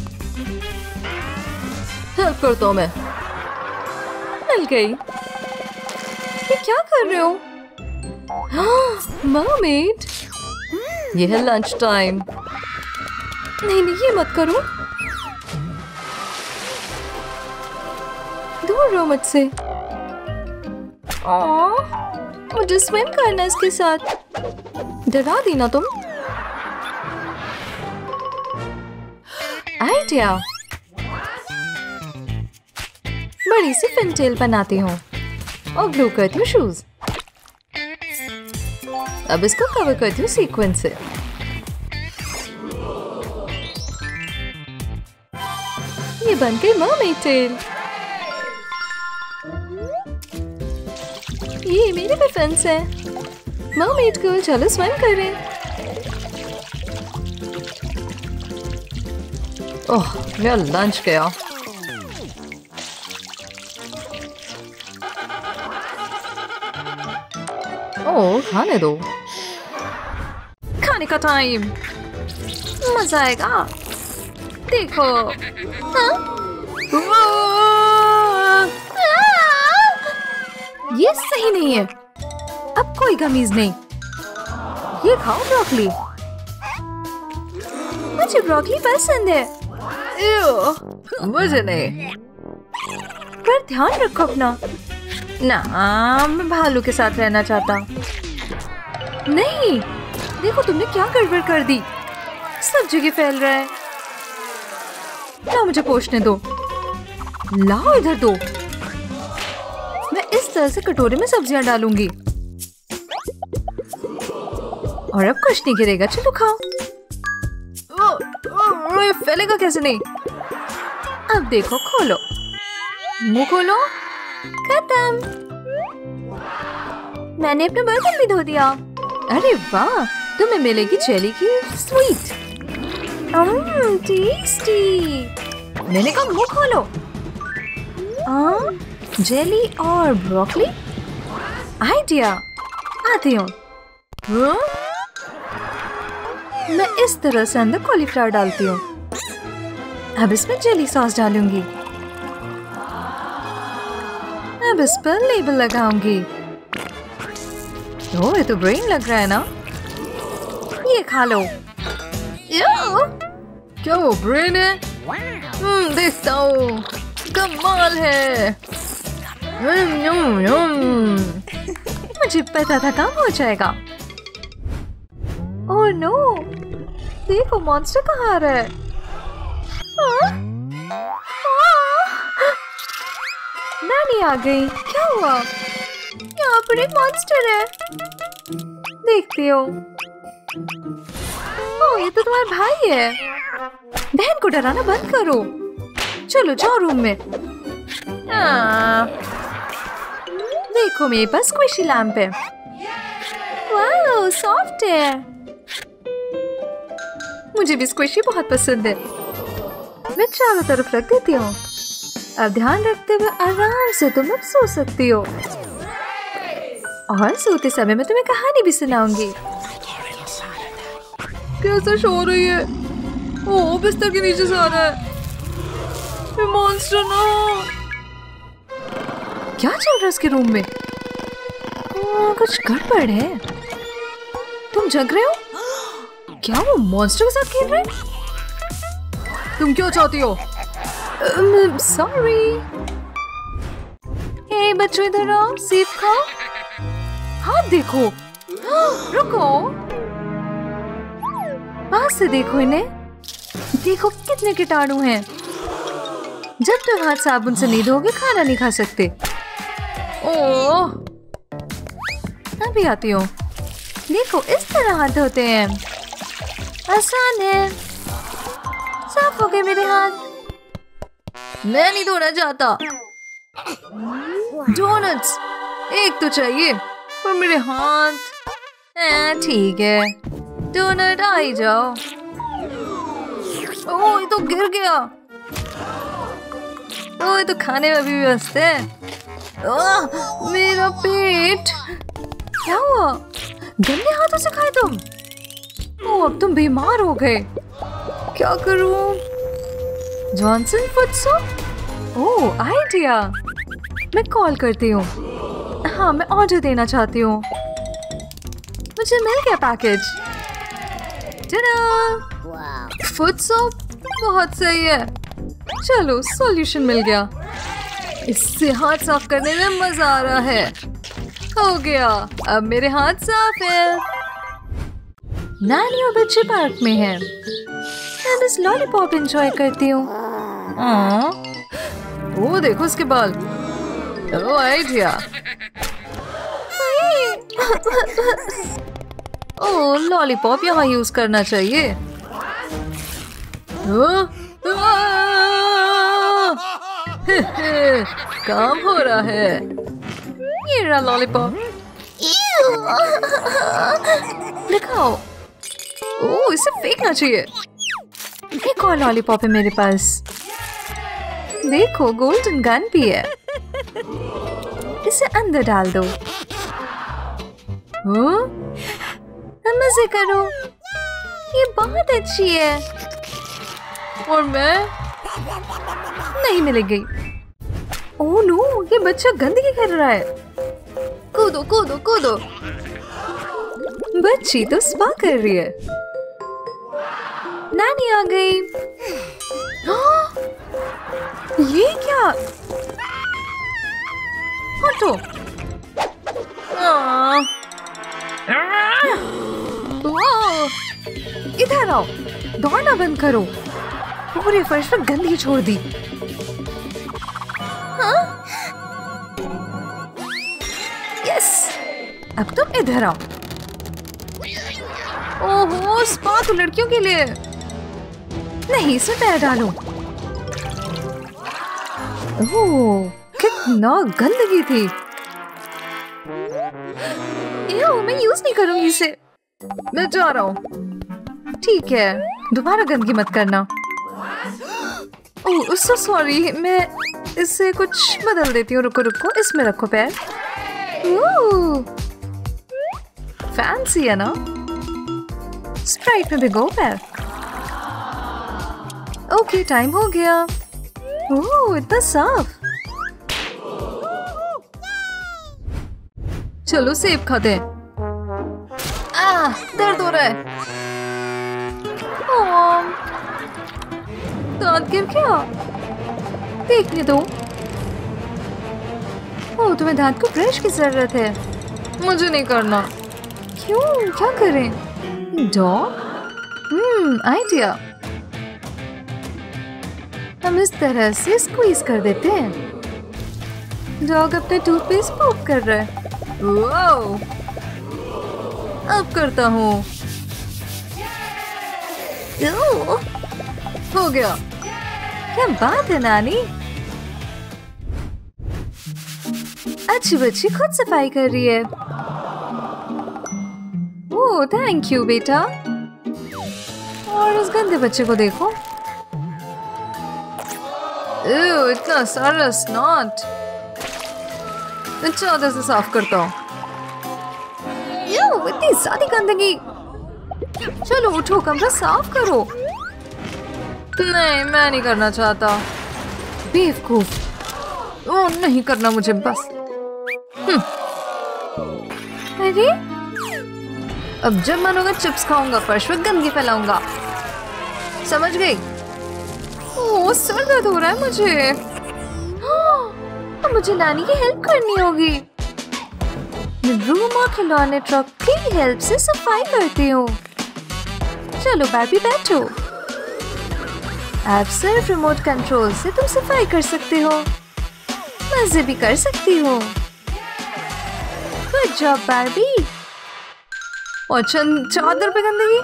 हेल्प करता हूँ मैं। मिल गई। ये क्या कर रहे हो? मरमेड। ये है लंच टाइम। नहीं नहीं, ये मत करो। दूर रहो मुझसे। मुझे स्विम करना है इसके साथ। डरा दी ना तुम। आइडिया। बड़ी सी फिनटेल बनाती हूँ और ग्लू करती हूँ शूज। अब इसको कवर करती हूँ सीक्वेंस से। ये बन गई मरमेड टेल। ये मेरे भी फ्रेंड्स हैं। मरमेड गर्ल, चलो स्विम करें। ओह, मेरा लंच गया। ओह, खाने दो। खाने का टाइम। मजा आएगा। देखो। हाँ? ये सही नहीं है। अब कोई गमीज नहीं। ये खाओ ब्रोकली। मुझे ब्रोकली पसंद है। मुझे नहीं। पर ध्यान रखो अपना। ना, मैं भालू के साथ रहना चाहता। नहीं, देखो तुमने क्या गड़बड़ कर दी। सब जगह फैल रहा है। लाओ, मुझे पोंछने दो। लाओ इधर दो। मैं इस तरह से कटोरे में सब्जियां डालूंगी और अब कुछ नहीं गिरेगा। चलो खाओ। ये फैलेगा कैसे नहीं? अब देखो, खोलो। मुंह खोलो। खत्म। मैंने अपना बर्तन भी धो दिया। अरे वाह, तुम्हें मिलेगी जेली की स्वीट। टेस्टी। मैंने कहा मुंह खोलो। जेली और ब्रोकली। आइडिया। आती हूँ। मैं इस तरह से अंदर कॉलीफ्लावर डालती हूँ। अब इसमें जेली सॉस डालूंगी। अब इस पर लेबल लगाऊंगी। ओह, ये तो ब्रेन लग रहा है ना। ये खा लो। क्या वो ब्रेन है? देखता हूँ। कमाल है। मुझे पता था काम हो जाएगा। ओह नो, देखो मॉन्स्टर कहाँ आ रहा है। नानी आ गई। क्या हुआ? यहाँ पर एक मॉन्स्टर है। देखती हो। ओह, ये तो तुम्हारा भाई है। बहन को डराना बंद करो। चलो जाओ रूम में। देखो मेरे पास स्क्विशी लैंप है। वाह, सॉफ्ट है। मुझे भी स्क्विशी बहुत पसंद है। मैं चारों तरफ रख देती हूँ। अब ध्यान रखते हुए आराम से तुम अब सो सकती हो। और सोते समय मैं तुम्हें कहानी भी सुनाऊंगी। कैसे सो रही है? ओह, बिस्तर के नीचे सो रहा है। ये मॉन्स्टर ना। क्या चल रहा है उसके रूम में? कुछ गड़बड़ है। तुम जग रहे हो? क्या वो मॉन्स्टर के साथ खेल रहे हैं? तुम क्यों चाहती हो? सॉरी। हे बच्चों, इधर आओ, सेब खाओ। हाथ देखो। रुको, पास से देखो इन्हें। देखो कितने कीटाणु हैं। जब तक हाथ साबुन से नहीं धोगे खाना नहीं खा सकते। ओह, अभी आती हूँ। देखो इस तरह हाथ धोते हैं। आसान है। साफ हो गए मेरे हाथ। मैं नहीं धोना चाहता। डोनट्स एक तो चाहिए, पर मेरे हाथ। ठीक है, डोनट आ ही जाओ। ओह, ये तो गिर गया। ओह, ये तो खाने में भी व्यस्त है। मेरा पेट। क्या हुआ? गंदे हाथों से खाए तुम? ओह, अब तुम बीमार हो गए। क्या करूं? Johnson food soap? Oh, idea. मैं कॉल करती हूँ। हाँ, मैं ऑर्डर देना चाहती हूँ। मुझे मिल गया पैकेज। फूड सोप बहुत सही है। चलो, सॉल्यूशन मिल गया। इससे हाथ साफ करने में मजा आ रहा है। हो गया, अब मेरे हाथ साफ है। नानी और बच्चे पार्क में हैं। मैं बस लॉलीपॉप एंजॉय करती हूँ। वो देखो उसके बाल। Oh, idea. ओह, लॉलीपॉप यहाँ यूज करना चाहिए। काम हो रहा है। ये रहा लॉलीपॉप। दिखाओ। ओह, इसे फेंकना चाहिए। एक और लॉलीपॉप है मेरे पास। देखो, गोल्डन गन भी है। इसे अंदर डाल दो। मजे करो। ये बहुत अच्छी है। और मैं नहीं मिलेगी। ओह नो, ये बच्चा गंदगी कर रहा है। कूदो कूदो कूदो। बच्ची तो स्पा कर रही है। नानी आ गई। ये क्या? हटो। इधर आओ। दौड़ना बंद करो। पूरे फर्श पर गंदगी छोड़ दी। यस, अब तुम इधर आओ। ओहो, स्पा तो लड़कियों के लिए। नहीं, इसे पैर डालो। ओह, कितना गंदगी थी। मैं यूज नहीं करूंगी इसे। मैं जा रहा हूँ। ठीक है, दोबारा गंदगी मत करना। Oh, so sorry. मैं इससे कुछ बदल देती हूँ। रुको रुको, इसमें रखो पैर। फैंसी है ना? स्प्राइट में भिगो पैर। ओके, टाइम हो गया। ओह, इतना साफ। चलो सेब खाते हैं। दर्द हो रहा है। दांत गिर गया। देखने दो। ओह, तुम्हें दांत को ब्रश की जरूरत है। मुझे नहीं करना। क्यों? क्या करें? डॉग? आइडिया। हम इस तरह से स्क्वीज कर देते हैं। डॉग अपना टूथपेस्ट पॉप कर रहा है। वाओ, अब करता हूँ। ओह, हो गया। क्या बात है नानी, अच्छी बच्ची खुद सफाई कर रही है। ओह थैंक यू बेटा। और उस गंदे बच्चे को देखो, इतना सारा स्नॉट। चादर से साफ करता हूँ। इतनी सारी गंदगी। चलो उठो, कमरा साफ करो। नहीं, मैं नहीं करना चाहता। बेवकूफ। ओह नहीं करना मुझे बस। अरे अब जब मन होगा चिप्स खाऊंगा, फर्श पर गंदगी फैलाऊंगा। समझ गई? ओह सर दर्द हो रहा है मुझे। अब मुझे नानी की हेल्प करनी होगी। रूम और खिलौने ट्रक की हेल्प से सफाई करती हूँ। चलो बार्बी बैठो। आप सिर्फ रिमोट कंट्रोल से तुम सफाई कर सकते हो, मजे भी कर सकती हो। Good job Barbie. और चादर पे गंदगी।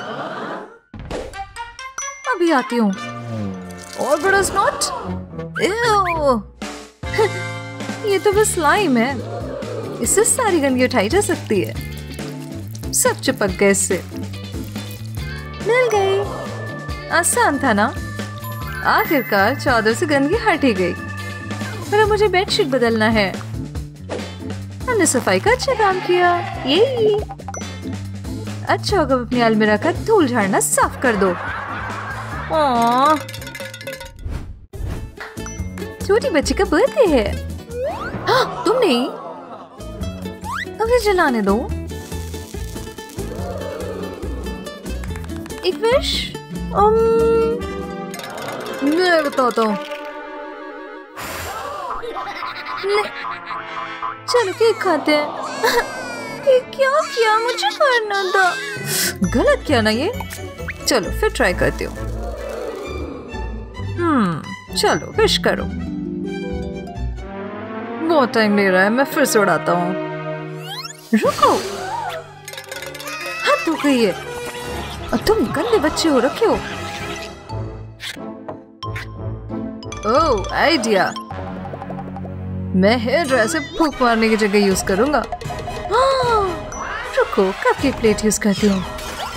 अभी आती हूँ। और बड़ा स्नॉट। ये तो बस स्लाइम है, इससे सारी गंदगी उठाई जा सकती है। सब चिपक गए इससे। मिल गई। आसान था ना? आखिरकार चादर से गंदगी हट ही गई। पर अब मुझे बेडशीट बदलना है। हमने सफाई का अच्छा काम किया। यही अच्छा होगा अपनी अलमीरा का धूल झाड़ना साफ कर दो। छोटी बच्ची का बर्थडे है। तुम नहीं? अभी जलाने दो। एक विश। मैं बताता हूँ। चलो केक खाते हैं। ये क्या किया? मुझे करना था। गलत किया ना ये। चलो फिर ट्राई करती हूँ। चलो विश करो। बहुत टाइम ले रहा है, मैं फिर से उड़ाता हूँ। रुको, हद हो गई है। और तुम गंदे बच्चे हो रखे हो। Oh idea. मैं हेयर ड्रायर से फूंक मारने की जगह यूज करूंगा। रुको, कपकेक प्लेट यूज करती हूँ।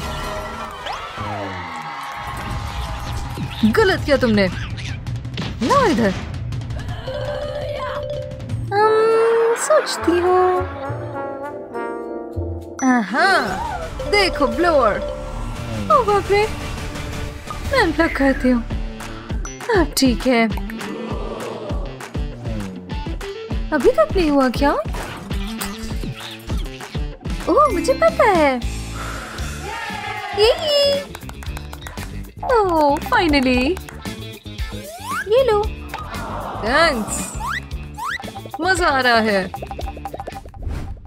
गलत किया तुमने। ना इधर। सोचती हूँ। देखो ब्लोअर। ओ बाप रे, मैं अनप्लग करती हूँ। अब ठीक है। अभी तक नहीं हुआ क्या? ओह मुझे पता है। यही। Oh finally. ये लो। थैंक्स। मजा आ रहा है।